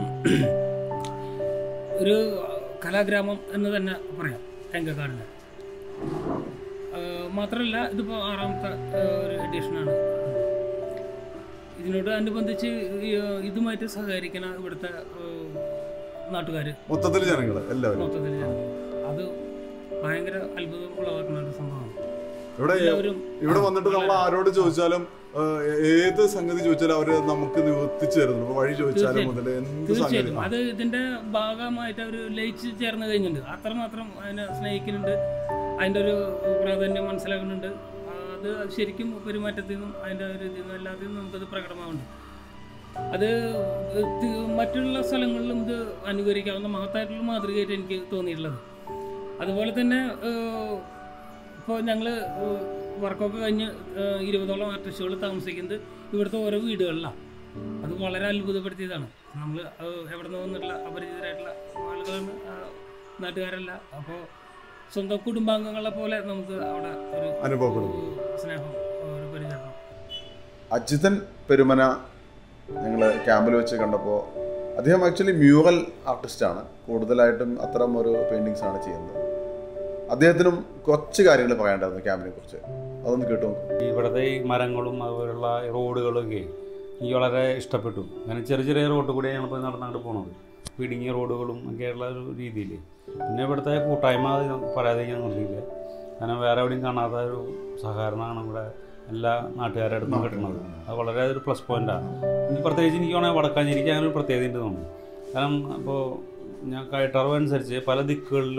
Speaker 8: ഒരു കലാഗ്രാമം എന്ന് തന്നെ പറയാം എങ്കക്കാടിന്. മാത്രമല്ല ഇതിപ്പോൾ ആറാമത്തെ ഏഹ്, ഒരു എഡിഷനാണ്. ഇതിനോട് അനുബന്ധിച്ച് ഈ, ഇതുമായിട്ട് സഹകരിക്കുന്ന ഇവിടുത്തെ നാട്ടുകാർ
Speaker 3: മൊത്തത്തിൽ ജനങ്ങൾ എല്ലാവരും
Speaker 8: മൊത്തത്തിൽ ജനങ്ങൾ, അത് ഭയങ്കര അത്ഭുതം ഉളവാക്കുന്ന ഒരു സംഭവമാണ്.
Speaker 3: ഇവിടെ
Speaker 8: എല്ലാവരും
Speaker 3: ഇവിടെ വന്നിട്ട് നമ്മൾ ആരോട് ചോദിച്ചാലും ഏഹ്, ഏത് സംഗതി ചോദിച്ചാലും അവര് നമുക്ക് നിവർത്തിച്ചു തരുന്നു. ഇപ്പൊ വഴി ചോദിച്ചാലും മുതൽ എന്ത് സംഗതി.
Speaker 8: തീർച്ചയായിട്ടും അത് ഇതിന്റെ ഭാഗമായിട്ട് അവർ ലയിച്ച് ചേർന്ന് കഴിഞ്ഞിട്ടുണ്ട്. അത്രമാത്രം അതിനെ സ്നേഹിക്കുന്നുണ്ട്, അതിൻ്റെ ഒരു പ്രാധാന്യം മനസ്സിലാക്കുന്നുണ്ട്. അത് ശരിക്കും പെരുമാറ്റത്തിൽ നിന്നും അതിൻ്റെ ഒരു ഇതിൽ നിന്നും എല്ലാത്തിൽ നിന്നും നമുക്കത് പ്രകടമാവുന്നുണ്ട്. അത് ഇത് മറ്റുള്ള സ്ഥലങ്ങളിലും ഇത് അനുകരിക്കാവുന്ന മഹത്തായിട്ടുള്ള മാതൃകയായിട്ട് എനിക്ക് തോന്നിയിട്ടുള്ളത്. അതുപോലെ തന്നെ ഇപ്പോൾ ഞങ്ങൾ വർക്കൊക്കെ കഴിഞ്ഞ് ഇരുപതോളം ആർട്ടിസ്റ്റുകൾ താമസിക്കുന്നത് ഇവിടുത്തെ ഓരോ വീടുകളിലാണ്. അത് വളരെ അത്ഭുതപ്പെടുത്തിയതാണ്. നമ്മൾ എവിടെ നിന്ന് വന്നിട്ടുള്ള അപരിചിതരായിട്ടുള്ള ആളുകളാണ്, നാട്ടുകാരല്ല. അപ്പോൾ സ്വന്തം കുടുംബാംഗങ്ങളെ പോലെ നമുക്ക് അവിടെ ഒരു
Speaker 3: അനുഭവപ്പെടുന്നു.
Speaker 8: സ്നേഹം, ഒരു പരിചരണം.
Speaker 1: അജിതൻ പെരുമന ഞങ്ങൾ ക്യാമ്പിൽ വെച്ച് കണ്ടപ്പോൾ അദ്ദേഹം ആക്ച്വലി മ്യൂറൽ ആർട്ടിസ്റ്റാണ്. കൂടുതലായിട്ടും അത്തരം ഒരു പെയിൻറ്റിങ്സ് ആണ് ചെയ്യുന്നത്. അദ്ദേഹത്തിനും കുറച്ച് കാര്യങ്ങൾ പറയാണ്ടായിരുന്നു ക്യാമ്പിനെ കുറിച്ച്. അതൊന്ന് കേട്ടു നോക്കും.
Speaker 9: ഇവിടുത്തെ ഈ മരങ്ങളും അതുപോലുള്ള റോഡുകളൊക്കെ എനിക്ക് വളരെ ഇഷ്ടപ്പെട്ടു. അങ്ങനെ ചെറിയ ചെറിയ റോഡ് കൂടെ ഞങ്ങളിപ്പോൾ നടന്നാണ്ട് പോണത്, ഇടുങ്ങിയ റോഡുകളും ഒക്കെയുള്ള ഒരു രീതിയിൽ. പിന്നെ ഇവിടുത്തെ കൂട്ടായ്മ പറയാതിരിക്കാൻ നിർത്തിയില്ല. കാരണം വേറെ എവിടെയും കാണാത്ത ഒരു സഹകരണമാണ് ഇവിടെ എല്ലാ നാട്ടുകാരുടെ അടുത്തും കിട്ടുന്നത്. അത് വളരെ ഒരു പ്ലസ് പോയിൻ്റാണ്. ഇനി പ്രത്യേകിച്ച് എനിക്ക് വേണമെങ്കിൽ വടക്കാഞ്ചേരിക്ക് അങ്ങനെ ഒരു പ്രത്യേകത ഉണ്ട് തോന്നുന്നു. കാരണം ഇപ്പോൾ ഞാൻ കേട്ടറിവ് അനുസരിച്ച് പല ദിക്കുകളിലും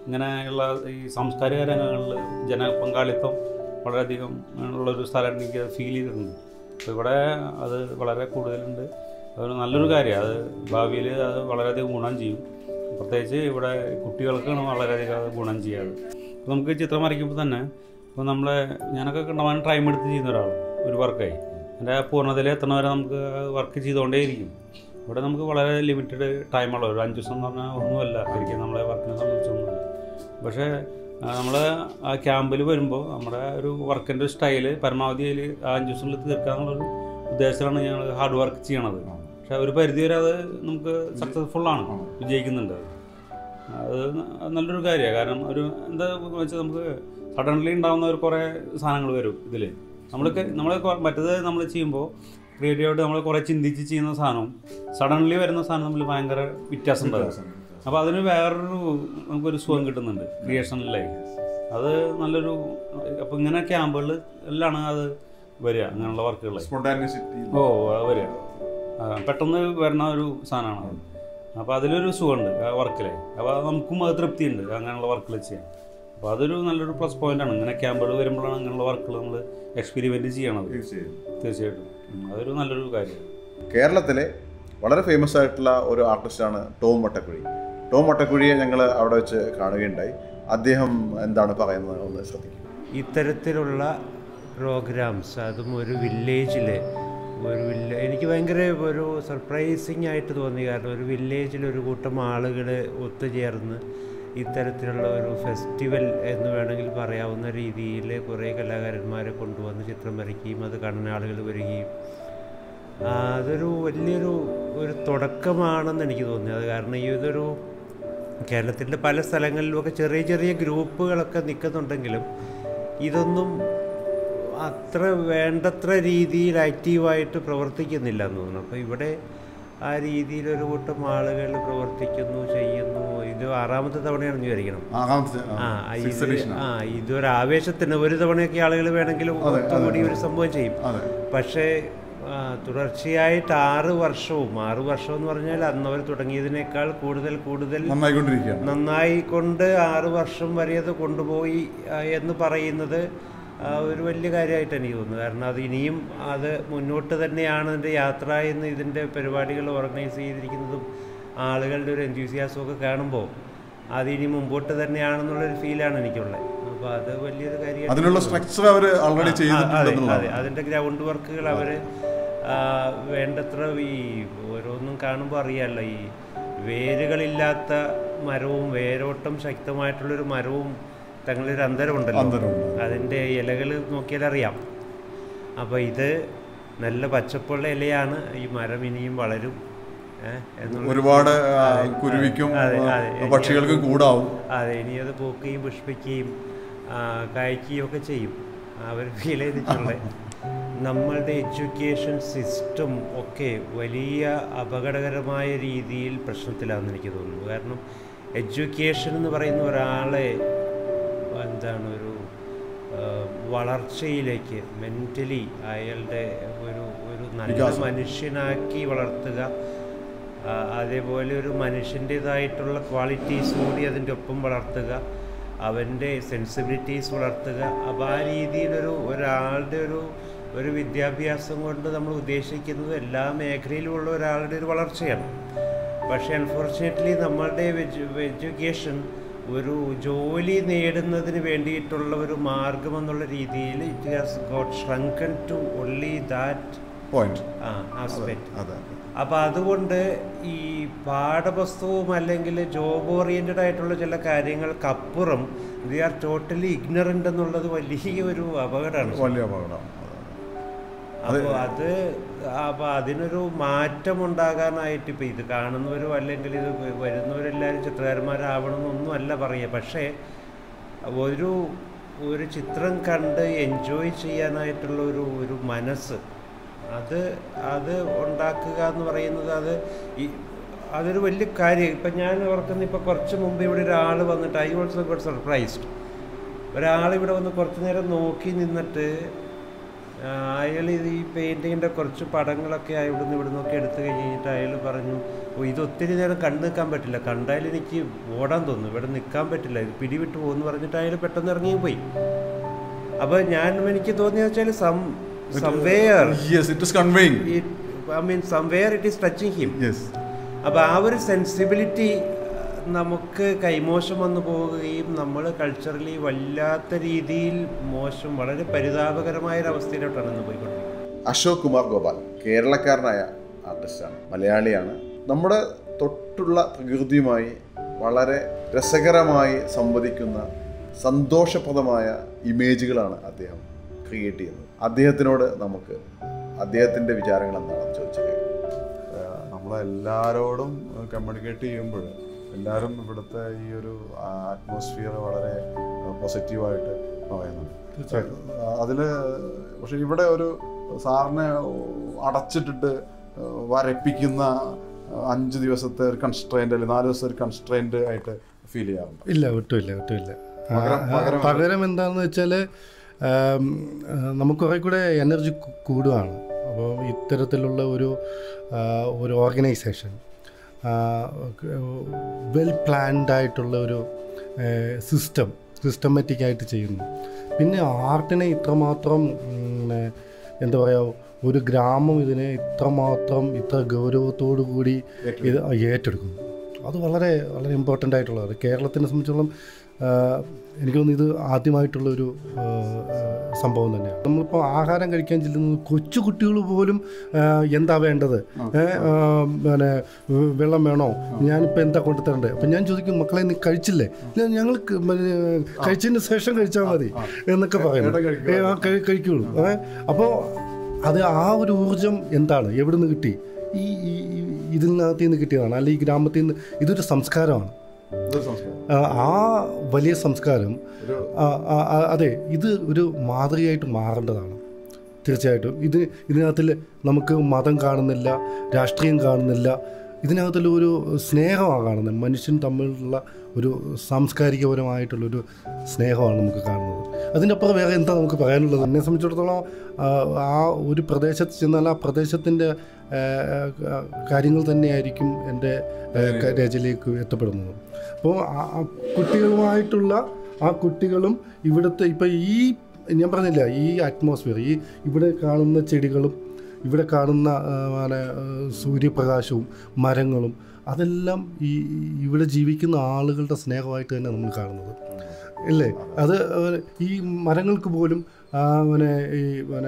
Speaker 9: ഇങ്ങനെയുള്ള ഈ സാംസ്കാരിക രംഗങ്ങളിൽ ജനപങ്കാളിത്തം വളരെയധികം ഉള്ളൊരു സ്ഥലം എനിക്ക് ഫീൽ ചെയ്തിട്ടുണ്ട്. അപ്പോൾ ഇവിടെ അത് വളരെ കൂടുതലുണ്ട്. അതൊരു നല്ലൊരു കാര്യമാണ്. അത് ഭാവിയിൽ അത് വളരെയധികം ഗുണം ചെയ്യും. പ്രത്യേകിച്ച് ഇവിടെ കുട്ടികൾക്കാണ് വളരെയധികം അത് ഗുണം ചെയ്യാറ്. അപ്പോൾ നമുക്ക് ചിത്രം വരയ്ക്കുമ്പോൾ തന്നെ ഇപ്പോൾ നമ്മളെ ഞാനൊക്കെ കണ്ടമാനം ടൈം എടുത്ത് ചെയ്യുന്ന ഒരാളാണ്. ഒരു വർക്കായി എൻ്റെ പൂർണ്ണതയിൽ എത്തണ വരെ നമുക്ക് വർക്ക് ചെയ്തുകൊണ്ടേയിരിക്കും. ഇവിടെ നമുക്ക് വളരെ ലിമിറ്റഡ് ടൈമുള്ള ഒരു അഞ്ച് ദിവസം എന്ന് പറഞ്ഞാൽ ഒന്നുമല്ല ശരിക്കും നമ്മളെ വർക്കിനെ സംബന്ധിച്ചൊന്നുമില്ല. പക്ഷേ നമ്മൾ ആ ക്യാമ്പിൽ വരുമ്പോൾ നമ്മുടെ ഒരു വർക്കിൻ്റെ സ്റ്റൈല് പരമാവധി അതിൽ ആ അഞ്ച് ദിവസത്തിൽ തീർക്കാന്നുള്ളൊരു ഉദ്ദേശത്തിലാണ് ഞങ്ങൾ ഹാർഡ് വർക്ക് ചെയ്യണത്. പക്ഷേ ഒരു പരിധി വരെ അത് നമുക്ക് സക്സസ്ഫുള്ളാണ്, വിജയിക്കുന്നുണ്ട്. അത് നല്ലൊരു കാര്യമാണ്. കാരണം ഒരു എന്താ വെച്ചാൽ നമുക്ക് സഡൻലി ഉണ്ടാകുന്ന ഒരു കുറേ സാധനങ്ങൾ വരും ഇതിൽ. നമ്മൾക്ക് നമ്മൾ മറ്റേത് നമ്മൾ ചെയ്യുമ്പോൾ ക്രിയേറ്റീവായിട്ട് നമ്മൾ കുറേ ചിന്തിച്ച് ചെയ്യുന്ന സാധനവും സഡൻലി വരുന്ന സാധനം തമ്മിൽ ഭയങ്കര വ്യത്യാസം ഉണ്ടാകും. അപ്പോൾ അതിന് വേറൊരു നമുക്കൊരു സുഖം കിട്ടുന്നുണ്ട് ക്രിയേഷനിലായി. അത് നല്ലൊരു അപ്പോൾ ഇങ്ങനെ ക്യാമ്പുകളിൽ എല്ലാം അത് വരിക, അങ്ങനെയുള്ള വർക്കുകൾ ഓ വരിക പെട്ടെന്ന് വരുന്ന ഒരു സാധനമാണ് അത്. അപ്പോൾ അതിലൊരു സുഖമുണ്ട് ആ വർക്കിലെ. അപ്പോൾ നമുക്കും അത് തൃപ്തിയുണ്ട് അങ്ങനെയുള്ള വർക്കുകൾ ചെയ്യാൻ. അപ്പോൾ അതൊരു നല്ലൊരു പ്ലസ് പോയിൻ്റാണ്. ഇങ്ങനെ ക്യാമ്പുകൾ വരുമ്പോഴാണ് അങ്ങനെയുള്ള വർക്കുകൾ നമ്മൾ എക്സ്പെരിമെൻറ്റ് ചെയ്യണത്. തീർച്ചയായിട്ടും അതൊരു നല്ലൊരു കാര്യമാണ്.
Speaker 1: കേരളത്തിലെ വളരെ ഫേമസ് ആയിട്ടുള്ള ഒരു ആർട്ടിസ്റ്റാണ് ടോം വട്ടക്കുഴി. ടോം വട്ടക്കുഴിയെ ഞങ്ങൾ അവിടെ വെച്ച് കാണുകയുണ്ടായി. അദ്ദേഹം എന്താണ് പറയുന്നത് ഒന്ന് ശ്രദ്ധിക്കും.
Speaker 10: ഇത്തരത്തിലുള്ള പ്രോഗ്രാംസ്, അതും ഒരു വില്ലേജിൽ ഒരു വില്ല എനിക്ക് ഭയങ്കര ഒരു സർപ്രൈസിങ് ആയിട്ട് തോന്നി. കാരണം ഒരു വില്ലേജിൽ ഒരു കൂട്ടം ആളുകൾ ഒത്തുചേർന്ന് ഇത്തരത്തിലുള്ള ഒരു ഫെസ്റ്റിവൽ എന്ന് വേണമെങ്കിൽ പറയാവുന്ന രീതിയിൽ കുറേ കലാകാരന്മാരെ കൊണ്ടുവന്ന് ചിത്രം വരയ്ക്കുകയും അത് കാണുന്ന ആളുകൾ വരികയും അതൊരു വലിയൊരു ഒരു തുടക്കമാണെന്ന് എനിക്ക് തോന്നി. അത് കാരണം ഈ ഇതൊരു കേരളത്തിൻ്റെ പല സ്ഥലങ്ങളിലുമൊക്കെ ചെറിയ ചെറിയ ഗ്രൂപ്പുകളൊക്കെ നിൽക്കുന്നുണ്ടെങ്കിലും ഇതൊന്നും അത്ര വേണ്ടത്ര രീതിയിൽ ആക്റ്റീവായിട്ട് പ്രവർത്തിക്കുന്നില്ല എന്ന് തോന്നുന്നു. അപ്പോൾ ഇവിടെ ആ രീതിയിലൊരു കൂട്ടം ആളുകൾ പ്രവർത്തിക്കുന്നു, ചെയ്യുന്നു. ഇത് ആറാമത്തെ തവണയാണെന്ന് വിചാരിക്കണം. ആ ഇത് ആ ഇതൊരു ആവേശത്തിന് ഒരു തവണയൊക്കെ ആളുകൾ വേണമെങ്കിലും ഒത്തുകൂടി ഒരു സംഭവം ചെയ്യും. പക്ഷേ തുടർച്ചയായിട്ട് ആറ് വർഷവും ആറ് വർഷം എന്ന് പറഞ്ഞാൽ അന്ന് അവർ തുടങ്ങിയതിനേക്കാൾ കൂടുതൽ കൂടുതൽ നന്നായിക്കൊണ്ട് ആറ് വർഷം വരെ അത് കൊണ്ടുപോയി എന്ന് പറയുന്നത് ഒരു വലിയ കാര്യമായിട്ട് എനിക്ക് തോന്നുന്നു. കാരണം അത് ഇനിയും അത് മുന്നോട്ട് തന്നെയാണ് അതിൻ്റെ യാത്ര എന്ന് ഇതിൻ്റെ പരിപാടികൾ ഓർഗനൈസ് ചെയ്തിരിക്കുന്നതും ആളുകളുടെ ഒരു എൻതൂസിയാസമൊക്കെ കാണുമ്പോൾ അതിനി മുമ്പോട്ട് തന്നെയാണെന്നുള്ളൊരു ഫീലാണ് എനിക്കുള്ളത്. അപ്പോൾ അത് വലിയൊരു കാര്യമാണ്.
Speaker 1: അതിനുള്ള സ്ട്രക്ചർ അവർ ഓൾറെഡി ചെയ്തിട്ടുണ്ട്.
Speaker 10: അതെ, അതിൻ്റെ ഗ്രൗണ്ട് വർക്കുകൾ അവർ വേണ്ടത്ര ഈ ഓരോന്നും കാണുമ്പോൾ അറിയാമല്ലോ, ഈ വേരുകളില്ലാത്ത മരവും വേരോട്ടം ശക്തമായിട്ടുള്ളൊരു മരവും തങ്ങളൊരു അന്തരമുണ്ടല്ലോ, അതിൻ്റെ ഇലകൾ നോക്കിയാൽ അറിയാം. അപ്പോൾ ഇത് നല്ല പച്ചപ്പുള്ള ഇലയാണ്, ഈ മരം ഇനിയും വളരും,
Speaker 1: ഒരുപാട് കുരുവിക്കും പക്ഷികൾക്കും കൂടാവും.
Speaker 10: അതെ, ഇനി അത് പൂക്കുകയും പുഷ്പിക്കുകയും കായ്ക്കുകയും ഒക്കെ ചെയ്യും. അവർ ഫീൽ ചെയ്തിട്ടുള്ള നമ്മളുടെ എഡ്യൂക്കേഷൻ സിസ്റ്റം ഒക്കെ വലിയ അപകടകരമായ രീതിയിൽ പ്രശ്നത്തിലാണെന്ന് എനിക്ക് തോന്നുന്നു. കാരണം എഡ്യൂക്കേഷൻ എന്ന് പറയുന്ന ഒരാളെ എന്താണ് ഒരു വളർച്ചയിലേക്ക് മെൻ്റലി അയാളുടെ ഒരു ഒരു നല്ല മനുഷ്യനാക്കി വളർത്തുക, അതേപോലെ ഒരു മനുഷ്യൻ്റേതായിട്ടുള്ള ക്വാളിറ്റീസ് കൂടി അതിൻ്റെ ഒപ്പം വളർത്തുക, അവൻ്റെ സെൻസിബിലിറ്റീസ് വളർത്തുക. അപ്പോൾ ആ രീതിയിലൊരു ഒരാളുടെ ഒരു ഒരു വിദ്യാഭ്യാസം കൊണ്ട് നമ്മൾ ഉദ്ദേശിക്കുന്നത് എല്ലാ മേഖലയിലുമുള്ള ഒരാളുടെ ഒരു വളർച്ചയാണ്. പക്ഷേ അൺഫോർച്ചുനേറ്റ്ലി നമ്മളുടെ എഡ്യൂക്കേഷൻ ഒരു ജോലി നേടുന്നതിന് വേണ്ടിയിട്ടുള്ള ഒരു മാർഗം എന്നുള്ള രീതിയിൽ it has got shrunken to only that point aspect. അപ്പോൾ അതുകൊണ്ട് ഈ പാഠപുസ്തകവും അല്ലെങ്കിൽ ജോബ് ഓറിയൻറ്റഡ് ആയിട്ടുള്ള ചില കാര്യങ്ങൾക്കപ്പുറം ദേ ആർ ടോട്ടലി ഇഗ്നറൻ്റ് എന്നുള്ളത് വലിയ ഒരു അപകടമാണ്.
Speaker 1: വലിയ അപകടമാണ്.
Speaker 10: അപ്പോൾ അത് അപ്പോൾ അതിനൊരു മാറ്റമുണ്ടാകാനായിട്ട് ഇപ്പോൾ ഇത് കാണുന്നവരും അല്ലെങ്കിൽ ഇത് വരുന്നവരെല്ലാവരും ചിത്രകാരന്മാരാവണമെന്നൊന്നും അല്ല പറയുക. പക്ഷേ ഒരു ഒരു ചിത്രം കണ്ട് എൻജോയ് ചെയ്യാനായിട്ടുള്ള ഒരു ഒരു മനസ്സ് അത് അത് ഉണ്ടാക്കുക എന്ന് പറയുന്നത് അത് ഈ അതൊരു വലിയ കാര്യം. ഇപ്പം ഞാൻ ഓർക്കുന്ന ഇപ്പോൾ കുറച്ച് മുമ്പ് ഇവിടെ ഒരാൾ വന്നിട്ട് ഐ ഓൾസോ ഗോട്ട് സർപ്രൈസ്ഡ്. ഒരാളിവിടെ വന്ന് കുറച്ച് നേരം നോക്കി നിന്നിട്ട് അയാൾ ഇത് ഈ പെയിൻറ്റിങ്ങിൻ്റെ കുറച്ച് പടങ്ങളൊക്കെ ഇവിടുന്ന് ഇവിടെ നിന്നൊക്കെ എടുത്തു കഴിഞ്ഞിട്ട് അയാൾ പറഞ്ഞു, ഓ ഇത് ഒത്തിരി നേരം കണ്ടു നിൽക്കാൻ പറ്റില്ല, കണ്ടാൽ എനിക്ക് ഓടാൻ തോന്നുന്നു, ഇവിടെ നിൽക്കാൻ പറ്റില്ല, ഇത് പിടിവിട്ട് പോകുമെന്ന് പറഞ്ഞിട്ട് അയാൾ പെട്ടെന്ന് ഇറങ്ങി പോയി. അപ്പോൾ ഞാൻ എനിക്ക് തോന്നിയെന്ന് വെച്ചാൽ some somewhere I mean somewhere it is touching him. അപ്പോൾ ആ ഒരു സെൻസിബിലിറ്റി നമുക്ക് കൈമോശം വന്നു പോവുകയും നമ്മൾ കൾച്ചറലി വല്ലാത്ത രീതിയിൽ മോശം, വളരെ പരിതാപകരമായൊരവസ്ഥയിലോട്ടാണ് ഇന്ന് പോയിക്കൊണ്ടിരിക്കുന്നത്.
Speaker 1: അശോക് കുമാർ ഗോപാൽ കേരളക്കാരനായ ആർട്ടിസ്റ്റാണ്, മലയാളിയാണ്. നമ്മുടെ തൊട്ടുള്ള പ്രകൃതിയുമായി വളരെ രസകരമായി സംവദിക്കുന്ന സന്തോഷപ്രദമായ ഇമേജുകളാണ് അദ്ദേഹം ക്രിയേറ്റ് ചെയ്യുന്നത്. അദ്ദേഹത്തിനോട് നമുക്ക് അദ്ദേഹത്തിൻ്റെ വിചാരങ്ങൾ എന്താണെന്ന് ചോദിച്ചത്.
Speaker 3: നമ്മളെല്ലാവരോടും കമ്മ്യൂണിക്കേറ്റ് ചെയ്യുമ്പോൾ എല്ലാവരും ഇവിടുത്തെ ഈ ഒരു അറ്റ്മോസ്ഫിയർ വളരെ പോസിറ്റീവായിട്ട് പറയുന്നുണ്ട്. അതിൽ പക്ഷെ ഇവിടെ ഒരു സാറിനെ അടച്ചിട്ടിട്ട് വരപ്പിക്കുന്ന അഞ്ച് ദിവസത്തെ ഒരു കൺസ്ട്രെയിൻ്റ് അല്ലെങ്കിൽ നാല് ദിവസത്തെ ഒരു കൺസ്ട്രെയിൻ്റ് ആയിട്ട് ഫീൽ ചെയ്യാറുണ്ട്?
Speaker 11: ഇല്ല, ഒട്ടുമില്ല ഒട്ടുമില്ല പകരം എന്താണെന്ന് വെച്ചാൽ നമുക്ക് കുറേ കൂടെ എനർജി കൂടുകയാണ്. അപ്പോൾ ഇത്തരത്തിലുള്ള ഒരു ഒരു ഓർഗനൈസേഷൻ വെൽ പ്ലാൻഡ് ആയിട്ടുള്ള ഒരു സിസ്റ്റം സിസ്റ്റമാറ്റിക്കായിട്ട് ചെയ്യുന്നു. പിന്നെ ആർട്ടിനെ ഇത്രമാത്രം എന്താ പറയുക, ഒരു ഗ്രാമം ഇതിനെ ഇത്രമാത്രം ഇത്ര ഗൗരവത്തോടു കൂടി ഇത് ഏറ്റെടുക്കുന്നു. അത് വളരെ വളരെ ഇമ്പോർട്ടൻ്റ് ആയിട്ടുള്ളത്. കേരളത്തിനെ സംബന്ധിച്ചോളം എനിക്ക് തോന്നുന്നു ഇത് ആദ്യമായിട്ടുള്ളൊരു സംഭവം തന്നെയാണ്. നമ്മളിപ്പോൾ ആഹാരം കഴിക്കാൻ ചെല്ലുന്നത് കൊച്ചു കുട്ടികൾ പോലും എന്താ വേണ്ടത്, പിന്നെ വെള്ളം വേണോ, ഞാനിപ്പോൾ എന്താ കൊണ്ടുതരേണ്ടത്. അപ്പം ഞാൻ ചോദിക്കും, മക്കളെ നീ കഴിച്ചില്ലേ? ഇല്ല, ഞങ്ങൾ കഴിച്ചതിന് ശേഷം കഴിച്ചാൽ മതി എന്നൊക്കെ പറയുന്നു, കഴിക്കുള്ളൂ. അപ്പോൾ അത് ആ ഒരു ഊർജം എന്താണ്, എവിടെ നിന്ന് കിട്ടി? ഈ ഇതിനകത്ത് നിന്ന് കിട്ടിയതാണ്, അല്ലെങ്കിൽ ഈ ഗ്രാമത്തിൽ നിന്ന്. ഇതൊരു സംസ്കാരമാണ്. ആ വലിയ സംസ്കാരം, അതെ, ഇത് ഒരു മാതൃകയായിട്ട് മാറേണ്ടതാണ് തീർച്ചയായിട്ടും. ഇത് ഇതിനകത്തിൽ നമുക്ക് മതം കാണുന്നില്ല, രാഷ്ട്രീയം കാണുന്നില്ല, ഇതിനകത്തുള്ള ഒരു സ്നേഹമാണ് കാണുന്നത്. മനുഷ്യൻ തമ്മിലുള്ള ഒരു സാംസ്കാരികപരമായിട്ടുള്ളൊരു സ്നേഹമാണ് നമുക്ക് കാണുന്നത്. അതിൻ്റെ അപ്പുറം വേറെ എന്താ നമുക്ക് പറയാനുള്ളത്? എന്നെ സംബന്ധിച്ചിടത്തോളം ആ ഒരു പ്രദേശത്ത് ചെന്നാൽ ആ പ്രദേശത്തിൻ്റെ കാര്യങ്ങൾ തന്നെയായിരിക്കും എൻ്റെ രചനയിലേക്ക് എത്തപ്പെടുന്നത്. അപ്പോൾ ആ കുട്ടികളുമായിട്ടുള്ള ആ കുട്ടികളും ഇവിടുത്തെ ഇപ്പം ഈ ഞാൻ പറഞ്ഞില്ല, ഈ അറ്റ്മോസ്ഫിയർ, ഈ ഇവിടെ കാണുന്ന ചെടികളും ഇവിടെ കാണുന്ന പിന്നെ സൂര്യപ്രകാശവും മരങ്ങളും അതെല്ലാം ഈ ഇവിടെ ജീവിക്കുന്ന ആളുകളുടെ സ്നേഹമായിട്ട് തന്നെ നമ്മൾ കാണുന്നത് ഇല്ലേ? അത് ഈ മരങ്ങൾക്ക് പോലും പിന്നെ ഈ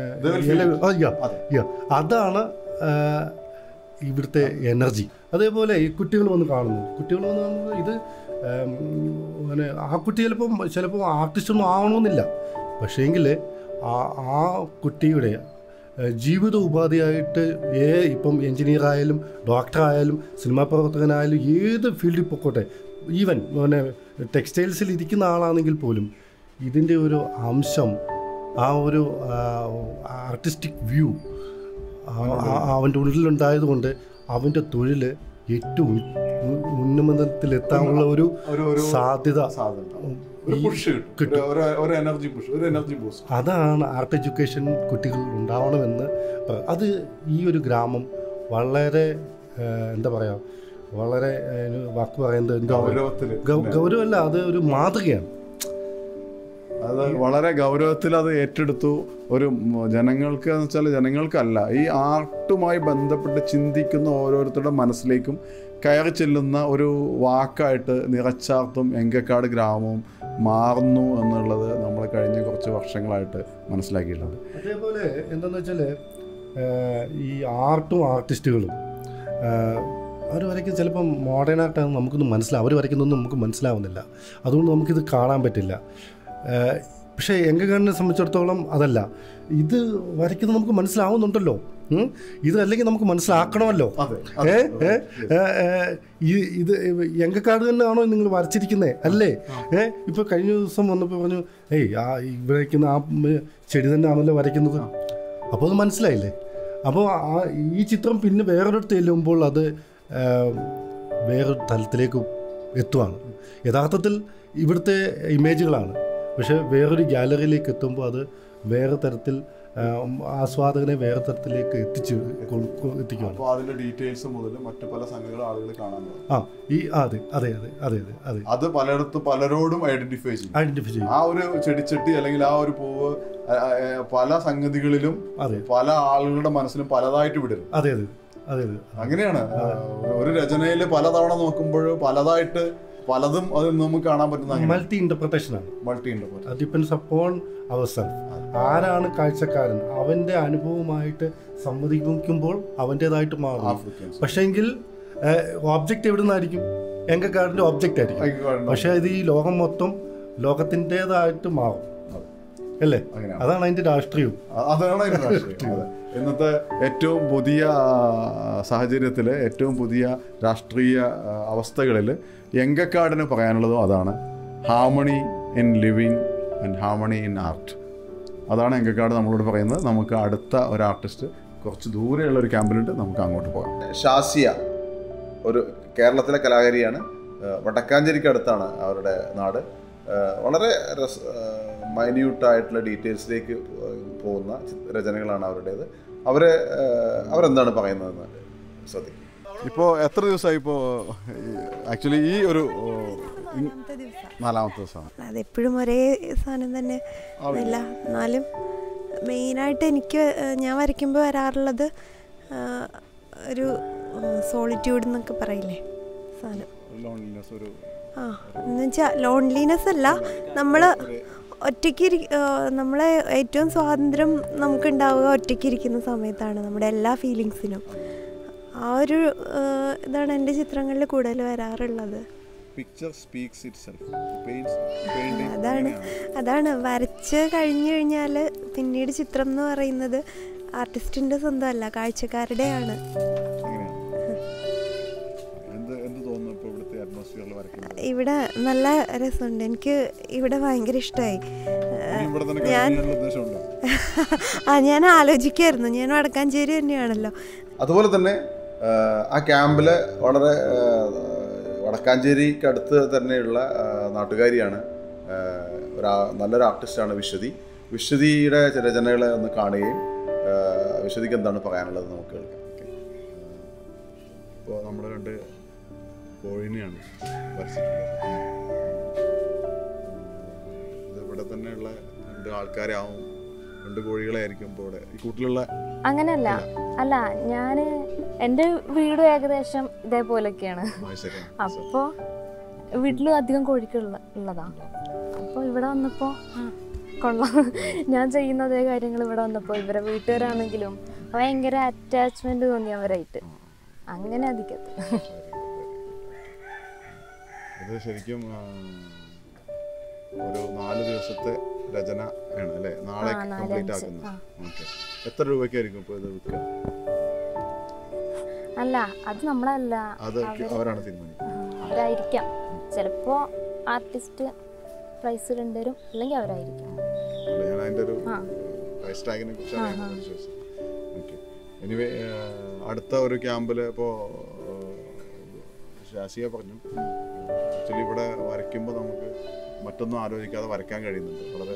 Speaker 11: പിന്നെ അതാണ് ഇവിടുത്തെ എനർജി. അതേപോലെ ഈ കുട്ടികൾ വന്ന് കാണുന്നു, കുട്ടികൾ വന്ന് കാണുന്നത് ഇത് പിന്നെ ആ കുട്ടി ചിലപ്പം ചിലപ്പോൾ ആർട്ടിസ്റ്റൊന്നും ആവണമെന്നില്ല, പക്ഷേങ്കിൽ ആ ആ കുട്ടിയുടെ ജീവിത ഉപാധിയായിട്ട് ഏ ഇപ്പം എൻജിനീയർ ആയാലും ഡോക്ടർ ആയാലും സിനിമാ പ്രവർത്തകനായാലും ഏത് ഫീൽഡിൽ പൊക്കോട്ടെ, ഈവൻ പിന്നെ ടെക്സ്റ്റൈൽസിൽ ഇരിക്കുന്ന ആളാണെങ്കിൽ പോലും ഇതിൻ്റെ ഒരു അംശം, ആ ഒരു ആർട്ടിസ്റ്റിക് വ്യൂ അവൻ്റെ ഉള്ളിലുണ്ടായതുകൊണ്ട് അവൻ്റെ തൊഴിൽ ഏറ്റവും ഉന്നമനത്തിലെത്താനുള്ള ഒരു സാധ്യത അതാണ് ആർട്ട് എഡ്യൂക്കേഷൻ കുട്ടികൾ ഉണ്ടാവണമെന്ന്. അത് ഈ ഒരു ഗ്രാമം വളരെ എന്താ പറയുക, വളരെ വാക്ക് പറയുന്നത് ഗൗരവമല്ല, അത് ഒരു മാതൃകയാണ്.
Speaker 3: അത് വളരെ ഗൗരവത്തിൽ അത് ഏറ്റെടുത്തു. ഒരു ജനങ്ങൾക്ക് എന്ന് വെച്ചാൽ ജനങ്ങൾക്കല്ല, ഈ ആർട്ടുമായി ബന്ധപ്പെട്ട് ചിന്തിക്കുന്ന ഓരോരുത്തരുടെ മനസ്സിലേക്കും കയറി ചെല്ലുന്ന ഒരു വാക്കായിട്ട് നിറച്ചാർത്തും എങ്കക്കാട് ഗ്രാമവും മാറുന്നു എന്നുള്ളത് നമ്മൾ കഴിഞ്ഞ കുറച്ച് വർഷങ്ങളായിട്ട് മനസ്സിലാക്കിയിട്ടുണ്ട്.
Speaker 11: അതേപോലെ എന്താണെന്ന് വെച്ചാൽ ഈ ആർട്ടും ആർട്ടിസ്റ്റുകളും അവർ വരയ്ക്കുന്ന ചിലപ്പം മോഡേൺ ആർട്ടാണെന്ന് നമുക്കൊന്നും മനസ്സിലാവും, അവർ വരയ്ക്കുന്നൊന്നും നമുക്ക് മനസ്സിലാവുന്നില്ല, അതുകൊണ്ട് നമുക്കിത് കാണാൻ പറ്റില്ല. പക്ഷേ എങ്കക്കാടിനെ സംബന്ധിച്ചിടത്തോളം അതല്ല, ഇത് വരയ്ക്കുന്നത് നമുക്ക് മനസ്സിലാവുന്നുണ്ടല്ലോ, ഇത് അല്ലെങ്കിൽ നമുക്ക് മനസ്സിലാക്കണമല്ലോ. ഏ ഇത് എങ്കക്കാട് തന്നെയാണോ നിങ്ങൾ വരച്ചിരിക്കുന്നത് അല്ലേ? ഏഹ് ഇപ്പോൾ കഴിഞ്ഞ ദിവസം വന്നപ്പോൾ പറഞ്ഞു, ഏയ് ആ വരയ്ക്കുന്ന ആ ചെടി തന്നെയാണല്ലോ വരയ്ക്കുന്നത്. അപ്പോൾ അത് മനസ്സിലായില്ലേ? അപ്പോൾ ആ ഈ ചിത്രം പിന്നെ വേറൊരിടത്ത് ചെല്ലുമ്പോൾ അത് വേറൊരു തലത്തിലേക്ക് എത്തുവാണ്. യഥാർത്ഥത്തിൽ ഇവിടുത്തെ ഇമേജുകളാണ്, പക്ഷേ വേറൊരു ഗാലറിയിലേക്ക് എത്തുമ്പോൾ അത് വേറെ തരത്തിൽ ആസ്വാദകനെ വേറെ തരത്തിലേക്ക് എത്തിച്ച് എത്തിക്കുകയാണ്.
Speaker 3: അപ്പോൾ അതിന്റെ ഡീറ്റെയിൽസ് മുതൽ മറ്റു പല സംഗതികളും ആളുകൾ കാണാൻ
Speaker 11: ആ ഈ അതെ അതെ അതെ അതെ അതെ അതെ
Speaker 3: അത് പലയിടത്തും പലരോടും ഐഡന്റിഫൈ ചെയ്യും
Speaker 11: ഐഡന്റിഫൈ ചെയ്യും.
Speaker 3: ആ ഒരു ചെടിച്ചട്ടി അല്ലെങ്കിൽ ആ ഒരു പൂവ് പല സംഗതികളിലും പല ആളുകളുടെ മനസ്സിലും പലതായിട്ട് വിടരും.
Speaker 11: അതെ അതെ അതെ അതെ
Speaker 3: അങ്ങനെയാണ് ഒരു രചനയിൽ പലതവണ നോക്കുമ്പോൾ പലതായിട്ട് പലതും അത് നമുക്ക് കാണാൻ പറ്റുന്ന
Speaker 11: മൾട്ടി ഇന്റർപ്രിട്ടേഷൻ ആണ്.
Speaker 3: Multi interpretation
Speaker 11: depends upon our self. ആരാണ് കാഴ്ചക്കാരൻ, അവൻ്റെ അനുഭവമായിട്ട് സമ്മതിക്കുമ്പോൾ അവൻ്റേതായിട്ട് മാറും. പക്ഷേങ്കിൽ ഓബ്ജക്റ്റ് എവിടെ നിന്നായിരിക്കും? എങ്കക്കാരൻ്റെ ഓബ്ജക്റ്റ് ആയിരിക്കും. പക്ഷേ ഇത് ഈ ലോകം മൊത്തം ലോകത്തിൻ്റെതായിട്ട് മാറും അല്ലേ? അതാണ് അതിൻ്റെ രാഷ്ട്രീയവും.
Speaker 3: അതാണ് അതിൻ്റെ രാഷ്ട്രീയം. ഇന്നത്തെ ഏറ്റവും പുതിയ സാഹചര്യത്തിൽ ഏറ്റവും പുതിയ രാഷ്ട്രീയ അവസ്ഥകളിൽ എങ്കക്കാടിന് പറയാനുള്ളതും അതാണ്. Harmony in living and harmony in art. അതാണ് എങ്കക്കാട് നമ്മളോട് പറയുന്നത്. നമുക്ക് അടുത്ത ഒരു ആർട്ടിസ്റ്റ് കുറച്ച് ദൂരെയുള്ള ഒരു ക്യാമ്പിലുണ്ട്, നമുക്ക് അങ്ങോട്ട് പോകാം.
Speaker 1: ഷാസിയ ഒരു കേരളത്തിലെ കലാകാരിയാണ്. വടക്കാഞ്ചേരിക്ക് അടുത്താണ് അവരുടെ നാട്. വളരെ രസ മൈന്യൂട്ടായിട്ടുള്ള ഡീറ്റെയിൽസിലേക്ക് പോകുന്ന രചനകളാണ് അവരുടേത്. അവർ അവരെന്താണ് പറയുന്നതെന്ന് ശ്രദ്ധിക്കും.
Speaker 3: ഇപ്പോൾ എത്ര ദിവസമായി? ഇപ്പോൾ ആക്ച്വലി ഈ ഒരു നാലാമത്തെ ദിവസമാണ്.
Speaker 12: അതെപ്പോഴും ഒരേ സാധനം തന്നെ അല്ല. എന്നാലും മെയിനായിട്ട് എനിക്ക് ഞാൻ വരയ്ക്കുമ്പോൾ വരാറുള്ളത് ഒരു സോളിറ്റ്യൂഡ് എന്നൊക്കെ പറയില്ലേ സാധനം. ആ എന്ന് വെച്ചാൽ ലോൺലിനെസ് അല്ല, നമ്മൾ ഒറ്റയ്ക്ക് നമ്മളെ ഏറ്റവും സ്വാതന്ത്ര്യം നമുക്കുണ്ടാവുക ഒറ്റയ്ക്ക് ഇരിക്കുന്ന സമയത്താണ്, നമ്മുടെ എല്ലാ ഫീലിങ്സിനും. ആ ഒരു ഇതാണ് എൻ്റെ ചിത്രങ്ങളിൽ കൂടുതൽ വരാറുള്ളത്. അതാണ് അതാണ് വരച്ച് കഴിഞ്ഞു കഴിഞ്ഞാൽ പിന്നീട് ചിത്രം എന്ന് പറയുന്നത് ആർട്ടിസ്റ്റിൻ്റെ സ്വന്തമല്ല, കാഴ്ചക്കാരുടെയാണ്. ഇവിടെ നല്ല രസമുണ്ട്. എനിക്ക് ഇവിടെ ഭയങ്കര ഇഷ്ടമായി. ഞാൻ ആ ഞാൻ ആലോചിക്കായിരുന്നു, ഞാൻ വടക്കാഞ്ചേരി തന്നെയാണല്ലോ.
Speaker 1: അതുപോലെ തന്നെ ആ ക്യാമ്പിൽ വളരെ വടക്കാഞ്ചേരിക്ക് അടുത്ത് തന്നെയുള്ള നാട്ടുകാരിയാണ്, ഒരു നല്ലൊരു ആർട്ടിസ്റ്റാണ് വിശ്വതി. വിശ്വതിയുടെ രചനകളെ ഒന്ന് കാണുകയും വിശ്വതിക്ക് എന്താണ് പറയാനുള്ളത് നമുക്ക് കേൾക്കാം.
Speaker 3: ഇപ്പോൾ നമ്മൾ രണ്ട് കോഴിനെയാണ് വരച്ചിട്ടുള്ളത്. ഇവിടെ തന്നെയുള്ള രണ്ട് ആൾക്കാരാവും, രണ്ട് കോഴികളായിരിക്കും ഇപ്പോൾ ഈ കൂട്ടിലുള്ള.
Speaker 13: അങ്ങനെയല്ല അല്ല, ഞാൻ എൻ്റെ വീടും ഏകദേശം ഇതേപോലൊക്കെയാണ്. അപ്പോൾ വീട്ടിലും അധികം കോഴിക്കുള്ള ഉള്ളതാണ്. അപ്പോൾ ഇവിടെ വന്നപ്പോൾ കൊള്ളാം, ഞാൻ ചെയ്യുന്ന അതേ കാര്യങ്ങൾ ഇവിടെ വന്നപ്പോൾ ഇവരെ വീട്ടുകാരാണെങ്കിലും ഭയങ്കര അറ്റാച്ച്മെന്റ് തോന്നി അവരായിട്ട്. അങ്ങനെ അധികത്ത്
Speaker 3: ഇത് ശരിക്കും ഒരു നാല് ദിവസത്തെ രചന ആണ് അല്ലേ? നാളെ കംപ്ലീറ്റ് ആക്കുന്നത്. ഓക്കെ, എത്ര രൂപയ്ക്കായിരിക്കും ഇപ്പോൾ ഇത് വിൽക്കുക?
Speaker 13: അല്ല, അത് നമ്മളല്ല,
Speaker 3: അത് അവരാണ് തീരുമാനിക്കുന്നത്.
Speaker 13: അവരായിരിക്കാം. ചിലപ്പോൾ ആർട്ടിസ്റ്റ് പ്രൈസ് ഇടേണ്ടവരും അല്ലെങ്കിൽ അവരായിരിക്കും.
Speaker 3: ഞാൻ അതിൻ്റെ ഒരു പ്രൈസ് ടാഗിനെ കുറിച്ച് അറിയാൻ ചോദിച്ചത്. ഓക്കെ, എനിവേ അടുത്ത ഒരു ക്യാമ്പിൽ ഇപ്പോൾ ഷാസിയ പറഞ്ഞു, ആക്ച്വലി ഇവിടെ വരയ്ക്കുമ്പോൾ നമുക്ക് മറ്റൊന്നും ആലോചിക്കാതെ വരയ്ക്കാൻ കഴിയുന്നുണ്ട്. വളരെ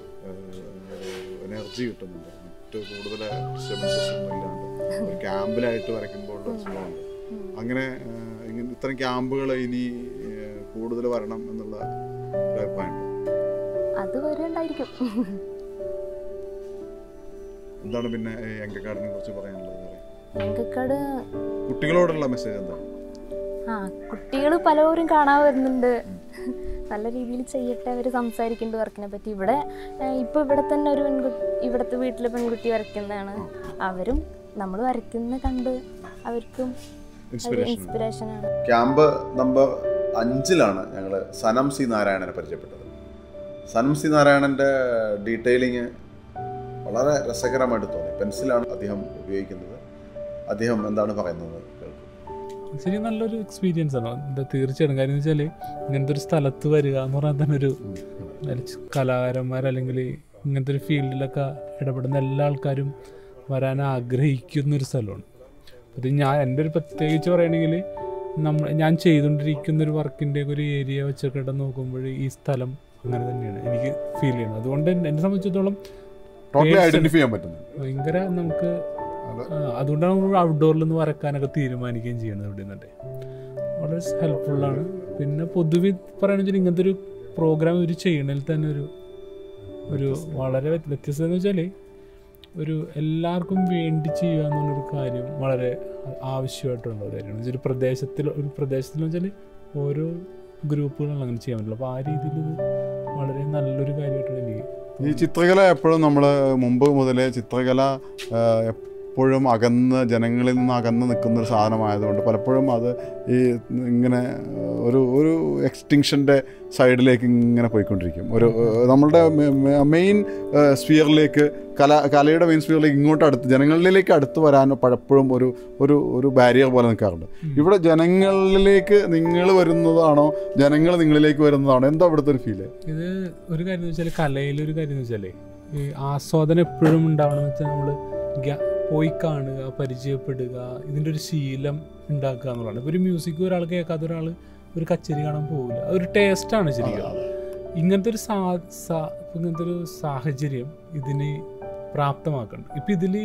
Speaker 3: എനർജി കിട്ടുന്നുണ്ട്. മറ്റ് കൂടുതൽ ഡിസ്റ്റർബൻസസ് ഒന്നും ഇല്ലാണ്ട് ഒരു ക്യാമ്പിലായിട്ട് വരയ്ക്കുമ്പോൾ സുഖമുണ്ട്. അങ്ങനെ ഇങ്ങനെ ഇത്തരം ക്യാമ്പുകൾ ഇനി കൂടുതൽ വരണം എന്നുള്ള അഭിപ്രായമുണ്ട്.
Speaker 13: അത് വരുന്നുണ്ടായിരിക്കും.
Speaker 3: എന്താണ് പിന്നെ എങ്കക്കാടിനെ കുറിച്ച് പറയാനുള്ളത്?
Speaker 13: എങ്കക്കാട്
Speaker 3: കുട്ടികളോടുള്ള മെസ്സേജ് എന്താണ്?
Speaker 13: ആ കുട്ടികൾ പലരും കാണാൻ വരുന്നുണ്ട്. നല്ല രീതിയിൽ ചെയ്യട്ടെ, അവർ സംസാരിക്കേണ്ട വർക്കിനെ പറ്റി. ഇവിടെ ഇപ്പോൾ ഇവിടെ തന്നെ ഒരു പെൺകുട്ടി, ഇവിടുത്തെ വീട്ടിലെ പെൺകുട്ടി വരയ്ക്കുന്നതാണ്. അവരും നമ്മൾ വരയ്ക്കുന്ന കണ്ട് അവർക്കും ഇൻസ്പിറേഷനാണ്.
Speaker 1: ക്യാമ്പ് നമ്പർ അഞ്ചിലാണ് ഞങ്ങൾ സനം സി നാരായണനെ പരിചയപ്പെട്ടത്. സനം സി നാരായണൻ്റെ ഡീറ്റെയിലിങ് വളരെ രസകരമായിട്ട് തോന്നി. പെൻസിലാണ് അദ്ദേഹം ഉപയോഗിക്കുന്നത്. അദ്ദേഹം എന്താണ് പറയുന്നത്?
Speaker 14: ശരി, നല്ലൊരു എക്സ്പീരിയൻസ് ആണ് എന്താ, തീർച്ചയായിട്ടും. കാര്യം എന്ന് വെച്ചാൽ ഇങ്ങനത്തെ ഒരു സ്ഥലത്ത് വരിക എന്ന് പറഞ്ഞാൽ തന്നെ ഒരു കലാകാരന്മാർ അല്ലെങ്കിൽ ഇങ്ങനത്തെ ഒരു ഫീൽഡിലൊക്കെ ഇടപെടുന്ന എല്ലാ ആൾക്കാരും വരാൻ ആഗ്രഹിക്കുന്നൊരു സ്ഥലമാണ്. അത് ഞാൻ എൻ്റെ ഒരു പ്രത്യേകിച്ച് പറയുകയാണെങ്കിൽ നമ്മൾ ഞാൻ ചെയ്തുകൊണ്ടിരിക്കുന്നൊരു വർക്കിൻ്റെ ഒരു ഏരിയ വെച്ചൊക്കെ നോക്കുമ്പോൾ ഈ സ്ഥലം അങ്ങനെ തന്നെയാണ് എനിക്ക് ഫീൽ ചെയ്യുന്നത്. അതുകൊണ്ട് എന്നെ സംബന്ധിച്ചിടത്തോളം
Speaker 1: ടോട്ടലി ഐഡന്റിഫൈ ചെയ്യാൻ പറ്റുന്നു.
Speaker 14: ഭയങ്കര നമുക്ക് അതുകൊണ്ടാണ് നമ്മൾ ഔട്ട്ഡോറിൽ നിന്ന് വരക്കാനൊക്കെ തീരുമാനിക്കുകയും ചെയ്യുന്നത് ഇവിടെ നിന്നിട്ട്. വളരെ ഹെൽപ്ഫുള്ളാണ്. പിന്നെ പൊതുവെ പറയുകയാണെന്ന് വെച്ചാൽ ഇങ്ങനത്തെ ഒരു പ്രോഗ്രാം ഇവർ ചെയ്യണതിൽ തന്നെ ഒരു ഒരു വളരെ വ്യത്യസ്തത എന്ന് വെച്ചാൽ ഒരു എല്ലാവർക്കും വേണ്ടി ചെയ്യുക എന്നുള്ളൊരു കാര്യം വളരെ ആവശ്യമായിട്ടുള്ള ഒരു കാര്യമാണ്. ഒരു പ്രദേശത്തിൽ ഒരു പ്രദേശത്തിൽ വെച്ചാൽ ഓരോ ഗ്രൂപ്പുകളാണ് അങ്ങനെ ചെയ്യാൻ പറ്റില്ല. അപ്പോൾ ആ രീതിയിൽ ഇത് വളരെ നല്ലൊരു കാര്യമായിട്ടാണ് എനിക്ക്.
Speaker 3: ഈ ചിത്രകല എപ്പോഴും നമ്മൾ മുമ്പ് മുതലേ ചിത്രകല എപ്പോഴും അകന്ന് ജനങ്ങളിൽ നിന്ന് അകന്ന് നിൽക്കുന്നൊരു സാധനമായതുകൊണ്ട് പലപ്പോഴും അത് ഈ ഇങ്ങനെ ഒരു ഒരു എക്സ്റ്റിങ്ഷൻ്റെ സൈഡിലേക്ക് ഇങ്ങനെ പോയിക്കൊണ്ടിരിക്കും. ഒരു നമ്മളുടെ മെയിൻ സ്ഫിയറിലേക്ക് കല കലയുടെ മെയിൻ സ്ഫിയറിലേക്ക് ഇങ്ങോട്ട് അടുത്ത് ജനങ്ങളിലേക്ക് അടുത്ത് വരാൻ പലപ്പോഴും ഒരു ഒരു ഒരു ബാരിയർ പോലെ നിൽക്കാറുണ്ട്. ഇവിടെ ജനങ്ങളിലേക്ക് നിങ്ങൾ വരുന്നതാണോ ജനങ്ങൾ നിങ്ങളിലേക്ക് വരുന്നതാണോ? എന്താ ഇവിടുത്തെ ഒരു ഫീല്?
Speaker 14: ഇത് ഒരു കാര്യം എന്ന് വെച്ചാൽ കലയിലൊരു കാര്യം എന്ന് വെച്ചാൽ ഈ ആസ്വാദനം എപ്പോഴും ഉണ്ടാവണമെന്ന് വെച്ചാൽ നമ്മൾ പോയി കാണുക, പരിചയപ്പെടുക, ഇതിൻ്റെ ഒരു ശീലം ഉണ്ടാക്കുക എന്നുള്ളതാണ്. ഇപ്പോൾ ഒരു മ്യൂസിക് ഒരാൾ കേൾക്കാത്ത ഒരാൾ ഒരു കച്ചേരി കാണാൻ പോകില്ല. അതൊരു ടേസ്റ്റാണ് ശരിക്കും. ഇങ്ങനത്തെ ഒരു സാ ഇങ്ങനത്തെ ഒരു സാഹചര്യം ഇതിന് പ്രാപ്തമാക്കണം. ഇപ്പം ഇതിൽ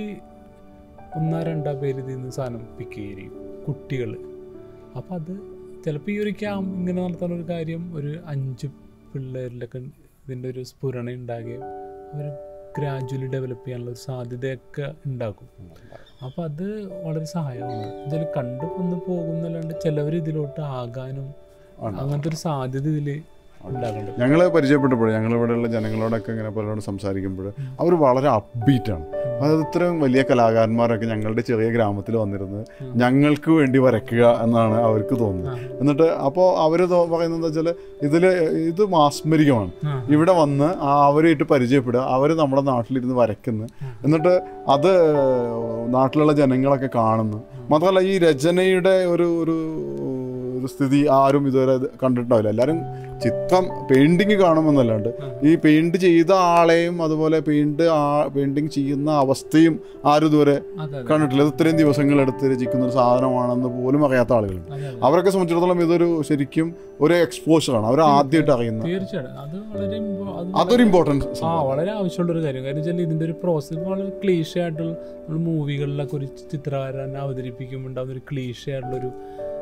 Speaker 14: ഒന്നോ രണ്ടോ പേര് ഇതിൽ നിന്ന് സാധനം പിക്ക് ചെയ്യും കുട്ടികൾ. അപ്പം അത് ചിലപ്പോൾ ഈ ഒരു ക്യാം ഇങ്ങനെ നടത്തുന്ന ഒരു കാര്യം ഒരു അഞ്ച് പിള്ളേരിലൊക്കെ ഇതിൻ്റെ ഒരു സ്ഫുരണ ഉണ്ടാകുകയും അവർ ഗ്രാജുവലി ഡെവലപ്പ് ചെയ്യാനുള്ള ഒരു സാധ്യതയൊക്കെ ഉണ്ടാക്കും. അപ്പോൾ അത് വളരെ സഹായമാണ്. ഇതിൽ കണ്ടു വന്ന് പോകുന്നല്ലാണ്ട് ചിലവർ ഇതിലോട്ട് ആകാനും അങ്ങനത്തെ ഒരു സാധ്യത ഇതിൽ ഉണ്ടാകുന്നുണ്ട്.
Speaker 3: ഞങ്ങൾ പരിചയപ്പെട്ടപ്പോൾ ഞങ്ങളിവിടെയുള്ള ജനങ്ങളോടൊക്കെ ഇങ്ങനെ പലരോട് സംസാരിക്കുമ്പോൾ അവർ വളരെ അപ്ബീറ്റാണ്. അതായത് ഇത്രയും വലിയ കലാകാരന്മാരൊക്കെ ഞങ്ങളുടെ ചെറിയ ഗ്രാമത്തിൽ വന്നിരുന്നത് ഞങ്ങൾക്ക് വേണ്ടി വരയ്ക്കുക എന്നാണ് അവർക്ക് തോന്നുന്നത്. എന്നിട്ട് അപ്പോൾ അവർ പറയുന്നത് എന്താ വെച്ചാൽ ഇതിൽ ഇത് മാസ്മരികമാണ്. ഇവിടെ വന്ന് അവരായിട്ട് പരിചയപ്പെടുക, അവർ നമ്മുടെ നാട്ടിലിരുന്ന് വരയ്ക്കുന്നു, എന്നിട്ട് അത് നാട്ടിലുള്ള ജനങ്ങളൊക്കെ കാണുന്നു. മാത്രമല്ല ഈ രചനയുടെ ഒരു ഒരു ഒരു സ്ഥിതി ആരും ഇതുവരെ കണ്ടിട്ടുണ്ടാവില്ല. എല്ലാവരും ചിത്രം പെയിൻറ്റിങ് കാണുമെന്നല്ലാണ്ട് ഈ പെയിൻറ് ചെയ്ത ആളെയും അതുപോലെ പെയിൻറ് ആ പെയിൻറ്റിങ് ചെയ്യുന്ന അവസ്ഥയും ആരും ഇതുവരെ കണ്ടിട്ടില്ല. ഇത് ഇത്രയും ദിവസങ്ങളെടുത്ത് രചിക്കുന്ന ഒരു സാധനമാണെന്ന് പോലും അറിയാത്ത ആളുകളുണ്ട്. അവരൊക്കെ സംബന്ധിച്ചിടത്തോളം ഇതൊരു ശരിക്കും ഒരു എക്സ്പോഷറാണ്. അവർ ആദ്യമായിട്ട് അറിയുന്നത്.
Speaker 14: തീർച്ചയായിട്ടും
Speaker 3: അതൊരു ഇമ്പോർട്ടൻസ്
Speaker 14: ആ വളരെ ആവശ്യമുള്ളൊരു കാര്യം. കാരണം വെച്ചാൽ ഇതിൻ്റെ ഒരു പ്രോസസ്സ് വളരെ ക്ലീഷ ആയിട്ടുള്ള നമ്മൾ മൂവികളിലൊക്കെ ഒരു ചിത്രകാരനെ അവതരിപ്പിക്കുമ്പോൾ ഉണ്ടാകുന്ന ഒരു ക്ലീഷ ആയിട്ടുള്ളൊരു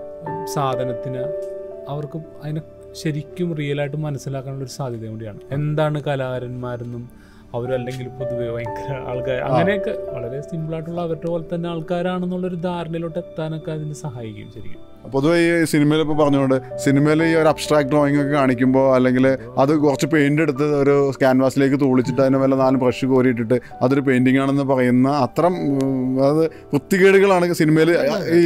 Speaker 14: സാധനത്തിന് അവർക്ക് അതിനെ ശരിക്കും റിയലായിട്ട് മനസ്സിലാക്കാനുള്ളൊരു സാധ്യത കൂടിയാണ്. എന്താണ് കലാകാരന്മാരെന്നും അവരല്ലെങ്കിൽ പൊതുവെ ഭയങ്കര ആൾക്കാർ അങ്ങനെയൊക്കെ വളരെ സിമ്പിളായിട്ടുള്ള അവരുടെ പോലെ തന്നെ ആൾക്കാരാണെന്നുള്ളൊരു ധാരണയിലോട്ട് എത്താനൊക്കെ അതിന് സഹായിക്കും ശരിക്കും.
Speaker 3: പൊതുവെ ഈ സിനിമയിൽ ഇപ്പോൾ പറഞ്ഞുകൊണ്ട് സിനിമയിൽ ഈ ഒരു അബ്സ്ട്രാക്ട് ഡ്രോയിങ് ഒക്കെ കാണിക്കുമ്പോൾ അല്ലെങ്കിൽ അത് കുറച്ച് പെയിൻ്റ് എടുത്ത് ഒരു ക്യാൻവാസിലേക്ക് തൂളിച്ചിട്ട് അതിന് വല്ല നാല് ബ്രഷ് കോരിയിട്ടിട്ട് അതൊരു പെയിൻറ്റിംഗ് ആണെന്ന് പറയുന്ന അത്തരം അത് വൃത്തികേടുകളാണ് സിനിമയിൽ ഈ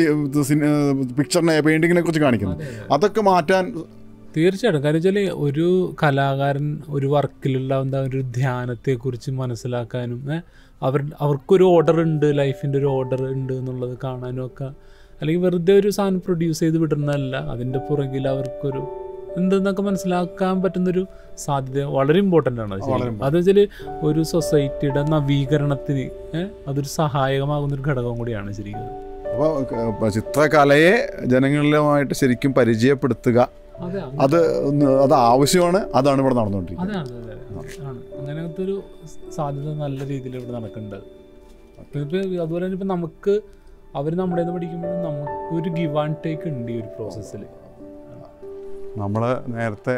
Speaker 3: പിക്ചറിനെ പെയിൻറ്റിങ്ങിനെ കുറിച്ച് കാണിക്കുന്നത്. അതൊക്കെ മാറ്റാൻ
Speaker 14: തീർച്ചയായിട്ടും. കാര്യം വെച്ചാൽ ഒരു കലാകാരൻ ഒരു വർക്കിലുള്ള എന്താ ഒരു ധ്യാനത്തെക്കുറിച്ച് മനസ്സിലാക്കാനും അവർ അവർക്കൊരു ഓർഡർ ഉണ്ട്, ലൈഫിൻ്റെ ഒരു ഓർഡർ ഉണ്ട് എന്നുള്ളത് കാണാനും ഒക്കെ, അല്ലെങ്കിൽ വെറുതെ ഒരു സാധനം പ്രൊഡ്യൂസ് ചെയ്ത് വിടുന്നതല്ല, അതിൻ്റെ പുറകിൽ അവർക്കൊരു എന്തെന്നൊക്കെ മനസ്സിലാക്കാൻ പറ്റുന്നൊരു സാധ്യത വളരെ ഇമ്പോർട്ടൻ്റ് ആണ്. അത് വെച്ചാൽ ഒരു സൊസൈറ്റിയുടെ നവീകരണത്തിന് അതൊരു സഹായകമാകുന്നൊരു ഘടകം കൂടിയാണ് ശരിക്കും.
Speaker 3: അപ്പോൾ ചിത്രകലയെ ജനങ്ങളുമായിട്ട് ശരിക്കും പരിചയപ്പെടുത്തുക, അത് അത് ആവശ്യമാണ്. അതാണ് ഇവിടെ നടന്നുകൊണ്ടിരിക്കുന്നത്.
Speaker 14: അങ്ങനത്തെ ഒരു സാധ്യത നല്ല രീതിയിൽ ഇവിടെ നടക്കേണ്ടത്. ഇപ്പം അതുപോലെ തന്നെ ഇപ്പം നമുക്ക് അവർ നമ്മുടെ നിന്ന് പഠിക്കുമ്പോഴും നമുക്ക് ഒരു ഗിവ് ആൻഡ് ടേക്ക് ഉണ്ട് ഈ ഒരു പ്രോസസ്സിൽ.
Speaker 3: നമ്മൾ നേരത്തെ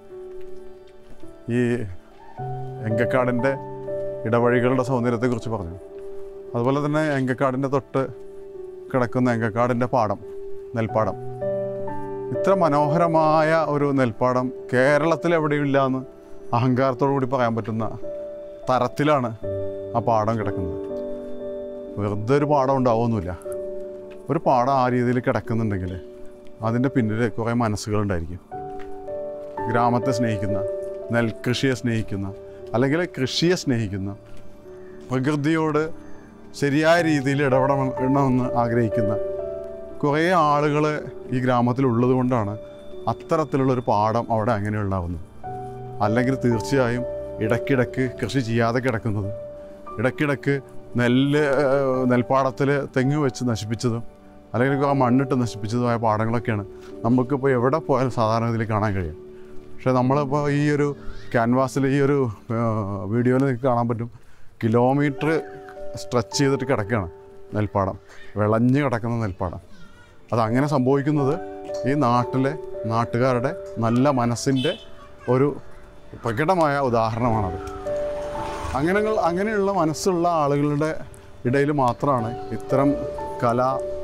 Speaker 3: ഈ എങ്കക്കാടിൻ്റെ ഇടവഴികളുടെ സൗന്ദര്യത്തെക്കുറിച്ച് പറഞ്ഞു. അതുപോലെ തന്നെ എങ്കക്കാടിൻ്റെ തൊട്ട് കിടക്കുന്ന എങ്കക്കാടിൻ്റെ പാടം, നെൽപ്പാടം, ഇത്ര മനോഹരമായ ഒരു നെൽപ്പാടം കേരളത്തിൽ എവിടെയില്ല എന്ന് അഹങ്കാരത്തോടു കൂടി പറയാൻ പറ്റുന്ന തരത്തിലാണ് ആ പാടം കിടക്കുന്നത്. വെറുതെ ഒരു പാടം ഉണ്ടാവുമൊന്നുമില്ല. ഒരു പാടം ആ രീതിയിൽ കിടക്കുന്നുണ്ടെങ്കിൽ അതിൻ്റെ പിന്നിൽ കുറേ മനസ്സുകളുണ്ടായിരിക്കും. ഗ്രാമത്തെ സ്നേഹിക്കുന്ന, നെൽകൃഷിയെ സ്നേഹിക്കുന്ന, അല്ലെങ്കിൽ കൃഷിയെ സ്നേഹിക്കുന്ന, പ്രകൃതിയോട് ശരിയായ രീതിയിൽ ഇടപെടണമെന്ന് ആഗ്രഹിക്കുന്ന കുറേ ആളുകൾ ഈ ഗ്രാമത്തിലുള്ളത് കൊണ്ടാണ് അത്തരത്തിലുള്ളൊരു പാടം അവിടെ അങ്ങനെ ഉണ്ടാകുന്നത്. അല്ലെങ്കിൽ തീർച്ചയായും ഇടയ്ക്കിടയ്ക്ക് കൃഷി ചെയ്യാതെ കിടക്കുന്നത്, ഇടയ്ക്കിടയ്ക്ക് നെല്ല് നെൽപ്പാടത്തിൽ തെങ്ങ് വെച്ച് നശിപ്പിച്ചതും അല്ലെങ്കിൽ ആ മണ്ണിട്ട് നശിപ്പിച്ചതുമായ പാടങ്ങളൊക്കെയാണ് നമുക്കിപ്പോൾ എവിടെ പോയാലും സാധാരണ ഇതിൽ കാണാൻ കഴിയും. പക്ഷേ നമ്മളിപ്പോൾ ഈ ഒരു ക്യാൻവാസിൽ ഈ ഒരു വീഡിയോയിൽ നിങ്ങൾക്ക് കാണാൻ പറ്റും, കിലോമീറ്റർ സ്ട്രെച്ച് ചെയ്തിട്ട് കിടക്കുകയാണ് നെൽപ്പാടം, വിളഞ്ഞ് കിടക്കുന്ന നെൽപ്പാടം. അതങ്ങനെ സംഭവിക്കുന്നത് ഈ നാട്ടിലെ നാട്ടുകാരുടെ നല്ല മനസ്സിൻ്റെ ഒരു പ്രകടമായ ഉദാഹരണമാണത്. അങ്ങനെ അങ്ങനെയുള്ള മനസ്സുള്ള ആളുകളുടെ ഇടയിൽ മാത്രമാണ് ഇത്തരം കലാ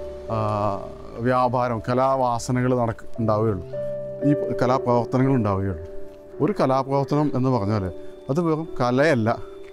Speaker 3: വ്യാപാരം, കലാവാസനകൾ നടക്ക ഉണ്ടാവുകയുള്ളൂ, ഈ കലാപ്രവർത്തനങ്ങൾ ഉണ്ടാവുകയുള്ളൂ. ഒരു കലാപ്രവർത്തനം എന്ന് പറഞ്ഞാൽ അത് വെറും കലയല്ല.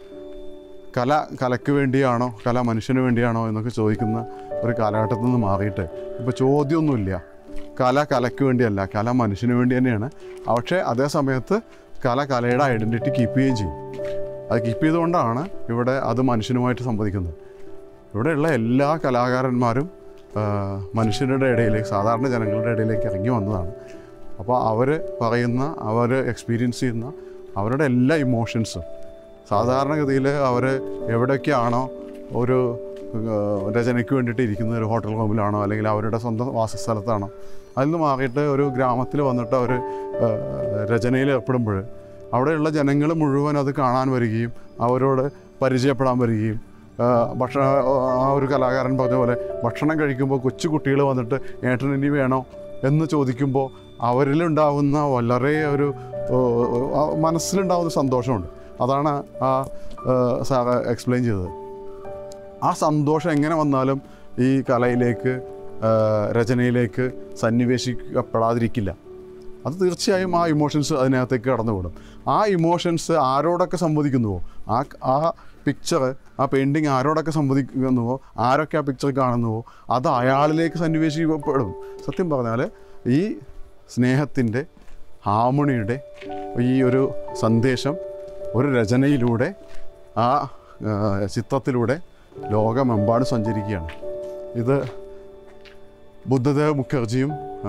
Speaker 3: കല കലയ്ക്ക് വേണ്ടിയാണോ, കല മനുഷ്യന് വേണ്ടിയാണോ എന്നൊക്കെ ചോദിക്കുന്ന ഒരു കാലഘട്ടത്തിൽ നിന്ന് മാറിയിട്ട് ഇപ്പോൾ ചോദ്യമൊന്നുമില്ല. കല കലയ്ക്ക് വേണ്ടിയല്ല, കല മനുഷ്യന് വേണ്ടി തന്നെയാണ്. പക്ഷേ അതേ സമയത്ത് കല കലയുടെ ഐഡൻറ്റിറ്റി കീപ്പ് ചെയ്യുകയും ചെയ്യും. അത് കീപ്പ് ചെയ്തുകൊണ്ടാണ് ഇവിടെ അത് മനുഷ്യനുമായിട്ട് സംവദിക്കുന്നത്. ഇവിടെയുള്ള എല്ലാ കലാകാരന്മാരും മനുഷ്യരുടെ ഇടയിലേക്ക്, സാധാരണ ജനങ്ങളുടെ ഇടയിലേക്ക് ഇറങ്ങി വന്നതാണ്. അപ്പോൾ അവർ പറയുന്ന, അവർ എക്സ്പീരിയൻസ് ചെയ്യുന്ന അവരുടെ എല്ലാ ഇമോഷൻസും സാധാരണഗതിയിൽ അവർ എവിടെയൊക്കെയാണോ ഒരു രചനയ്ക്ക് വേണ്ടിയിട്ട് ഇരിക്കുന്ന ഒരു ഹോട്ടൽ റൂമിലാണോ അല്ലെങ്കിൽ അവരുടെ സ്വന്തം വാസസ്ഥലത്താണോ, അതിൽ നിന്ന് മാറിയിട്ട് ഒരു ഗ്രാമത്തിൽ വന്നിട്ട് അവർ രചനയിൽ ഏർപ്പെടുമ്പോൾ അവിടെയുള്ള ജനങ്ങൾ മുഴുവൻ അത് കാണാൻ വരികയും അവരോട് പരിചയപ്പെടാൻ വരികയും, ഭക്ഷണ ആ ഒരു കലാകാരൻ പറഞ്ഞ പോലെ ഭക്ഷണം കഴിക്കുമ്പോൾ കൊച്ചു കുട്ടികൾ വന്നിട്ട് ഏട്ടൻ ഇനി വേണോ എന്ന് ചോദിക്കുമ്പോൾ അവരിലുണ്ടാവുന്ന വളരെ ഒരു മനസ്സിലുണ്ടാവുന്ന സന്തോഷമുണ്ട്. അതാണ് ആ സാറ് എക്സ്പ്ലെയിൻ ചെയ്തത്. ആ സന്തോഷം എങ്ങനെ വന്നാലും ഈ കലയിലേക്ക്, രചനയിലേക്ക് സന്നിവേശിക്കപ്പെടാതിരിക്കില്ല. അത് തീർച്ചയായും ആ ഇമോഷൻസ് അതിനകത്തേക്ക് കടന്നുകൂടും. ആ ഇമോഷൻസ് ആരോടൊക്കെ സംവദിക്കുന്നുവോ, ആ ആ പിക്ചർ, ആ പെയിൻറ്റിങ് ആരോടൊക്കെ സംവദിക്കുന്നുവോ, ആരൊക്കെ ആ പിക്ചർ കാണുന്നുവോ, അത് അയാളിലേക്ക് സന്നിവേശിക്കപ്പെടും. സത്യം പറഞ്ഞാൽ ഈ സ്നേഹത്തിൻ്റെ, ഹാർമണിയുടെ ഈ ഒരു സന്ദേശം ഒരു രചനയിലൂടെ, ആ ചിത്രത്തിലൂടെ ലോകമെമ്പാടും സഞ്ചരിക്കുകയാണ്. ഇത് ബുദ്ധദേവ് മുഖർജിയും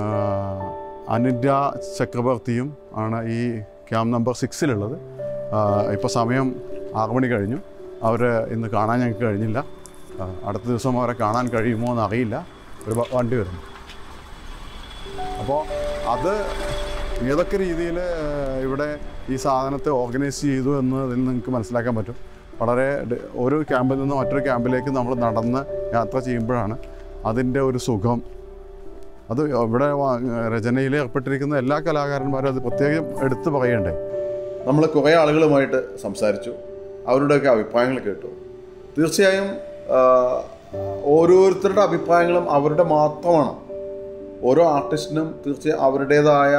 Speaker 3: അനിദ്ര ചക്രവർത്തിയും ആണ് ഈ ക്യാമ്പ് നമ്പർ സിക്സിലുള്ളത്. ഇപ്പോൾ സമയം ആറ് മണി കഴിഞ്ഞു. അവരെ ഇന്ന് കാണാൻ ഞങ്ങൾക്ക് കഴിഞ്ഞില്ല. അടുത്ത ദിവസം അവരെ കാണാൻ കഴിയുമോ എന്നറിയില്ല. ഒരു വണ്ടി വരുന്നു. അപ്പോൾ അത് ഏതൊക്കെ രീതിയിൽ ഇവിടെ ഈ സാധനത്തെ ഓർഗനൈസ് ചെയ്തു എന്ന് അതിൽ നിങ്ങൾക്ക് മനസ്സിലാക്കാൻ പറ്റും. വളരെ ഒരു ക്യാമ്പിൽ നിന്ന് മറ്റൊരു ക്യാമ്പിലേക്ക് നമ്മൾ നടന്ന് യാത്ര ചെയ്യുമ്പോഴാണ് അതിൻ്റെ ഒരു സുഖം. അത് ഇവിടെ രചനയിൽ ഏർപ്പെട്ടിരിക്കുന്ന എല്ലാ കലാകാരന്മാരും അത് പ്രത്യേകം എടുത്തു പറയണ്ടേ.
Speaker 1: നമ്മൾ കുറേ ആളുകളുമായിട്ട് സംസാരിച്ചു, അവരുടെയൊക്കെ അഭിപ്രായങ്ങൾ കേട്ടു. തീർച്ചയായും ഓരോരുത്തരുടെ അഭിപ്രായങ്ങളും അവരുടെ മാത്രമാണ്. ഓരോ ആർട്ടിസ്റ്റിനും തീർച്ചയായും അവരുടേതായ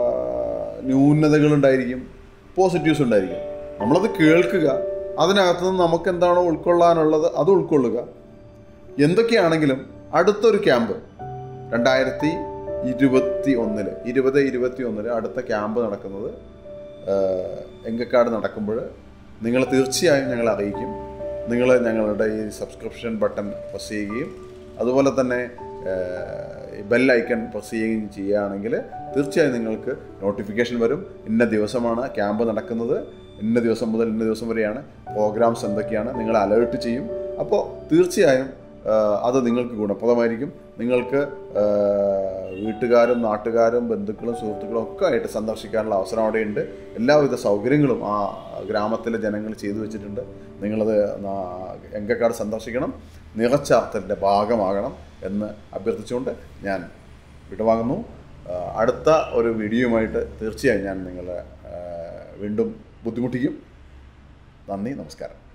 Speaker 1: ന്യൂനതകളുണ്ടായിരിക്കും, പോസിറ്റീവ്സ് ഉണ്ടായിരിക്കും. നമ്മളത് കേൾക്കുക, അതിനകത്ത് നിന്ന് നമുക്ക് എന്താണോ ഉൾക്കൊള്ളാനുള്ളത് അത് ഉൾക്കൊള്ളുക. എന്തൊക്കെയാണെങ്കിലും അടുത്തൊരു ക്യാമ്പ് രണ്ടായിരത്തി ഇരുപത്തി ഒന്നില് ഇരുപത് ഇരുപത്തി ഒന്നില് അടുത്ത ക്യാമ്പ് നടക്കുന്നത് എങ്കക്കാട് നടക്കുമ്പോൾ നിങ്ങൾ തീർച്ചയായും ഞങ്ങളെ അറിയിക്കും. നിങ്ങൾ ഞങ്ങളുടെ ഈ സബ്സ്ക്രിപ്ഷൻ ബട്ടൺ പ്രസ് ചെയ്യുകയും അതുപോലെ തന്നെ ബെൽ ഐക്കൺ പ്രസ് ചെയ്യുകയും ചെയ്യുകയാണെങ്കിൽ തീർച്ചയായും നിങ്ങൾക്ക് നോട്ടിഫിക്കേഷൻ വരും. ഇന്ന ദിവസമാണ് ക്യാമ്പ് നടക്കുന്നത്, ഇന്ന ദിവസം മുതൽ ഇന്ന ദിവസം വരെയാണ് പ്രോഗ്രാംസ് എന്തൊക്കെയാണ്, നിങ്ങളെ അലേർട്ട് ചെയ്യും. അപ്പോൾ തീർച്ചയായും അത് നിങ്ങൾക്ക് ഗുണപ്രദമായിരിക്കും. നിങ്ങൾക്ക് വീട്ടുകാരും നാട്ടുകാരും ബന്ധുക്കളും സുഹൃത്തുക്കളും ഒക്കെ ആയിട്ട് സന്ദർശിക്കാനുള്ള അവസരം അവിടെയുണ്ട്. എല്ലാവിധ സൗകര്യങ്ങളും ആ ഗ്രാമത്തിലെ ജനങ്ങൾ ചെയ്തു വെച്ചിട്ടുണ്ട്. നിങ്ങളത് എങ്കക്കാട് സന്ദർശിക്കണം, നിറച്ചാർത്തലിൻ്റെ ഭാഗമാകണം എന്ന് അഭ്യർത്ഥിച്ചുകൊണ്ട് ഞാൻ വിട്ടുവാങ്ങുന്നു. അടുത്ത ഒരു വീഡിയോയുമായിട്ട് തീർച്ചയായും ഞാൻ നിങ്ങളെ വീണ്ടും ബുദ്ധിമുട്ടിക്കും. നന്ദി, നമസ്കാരം.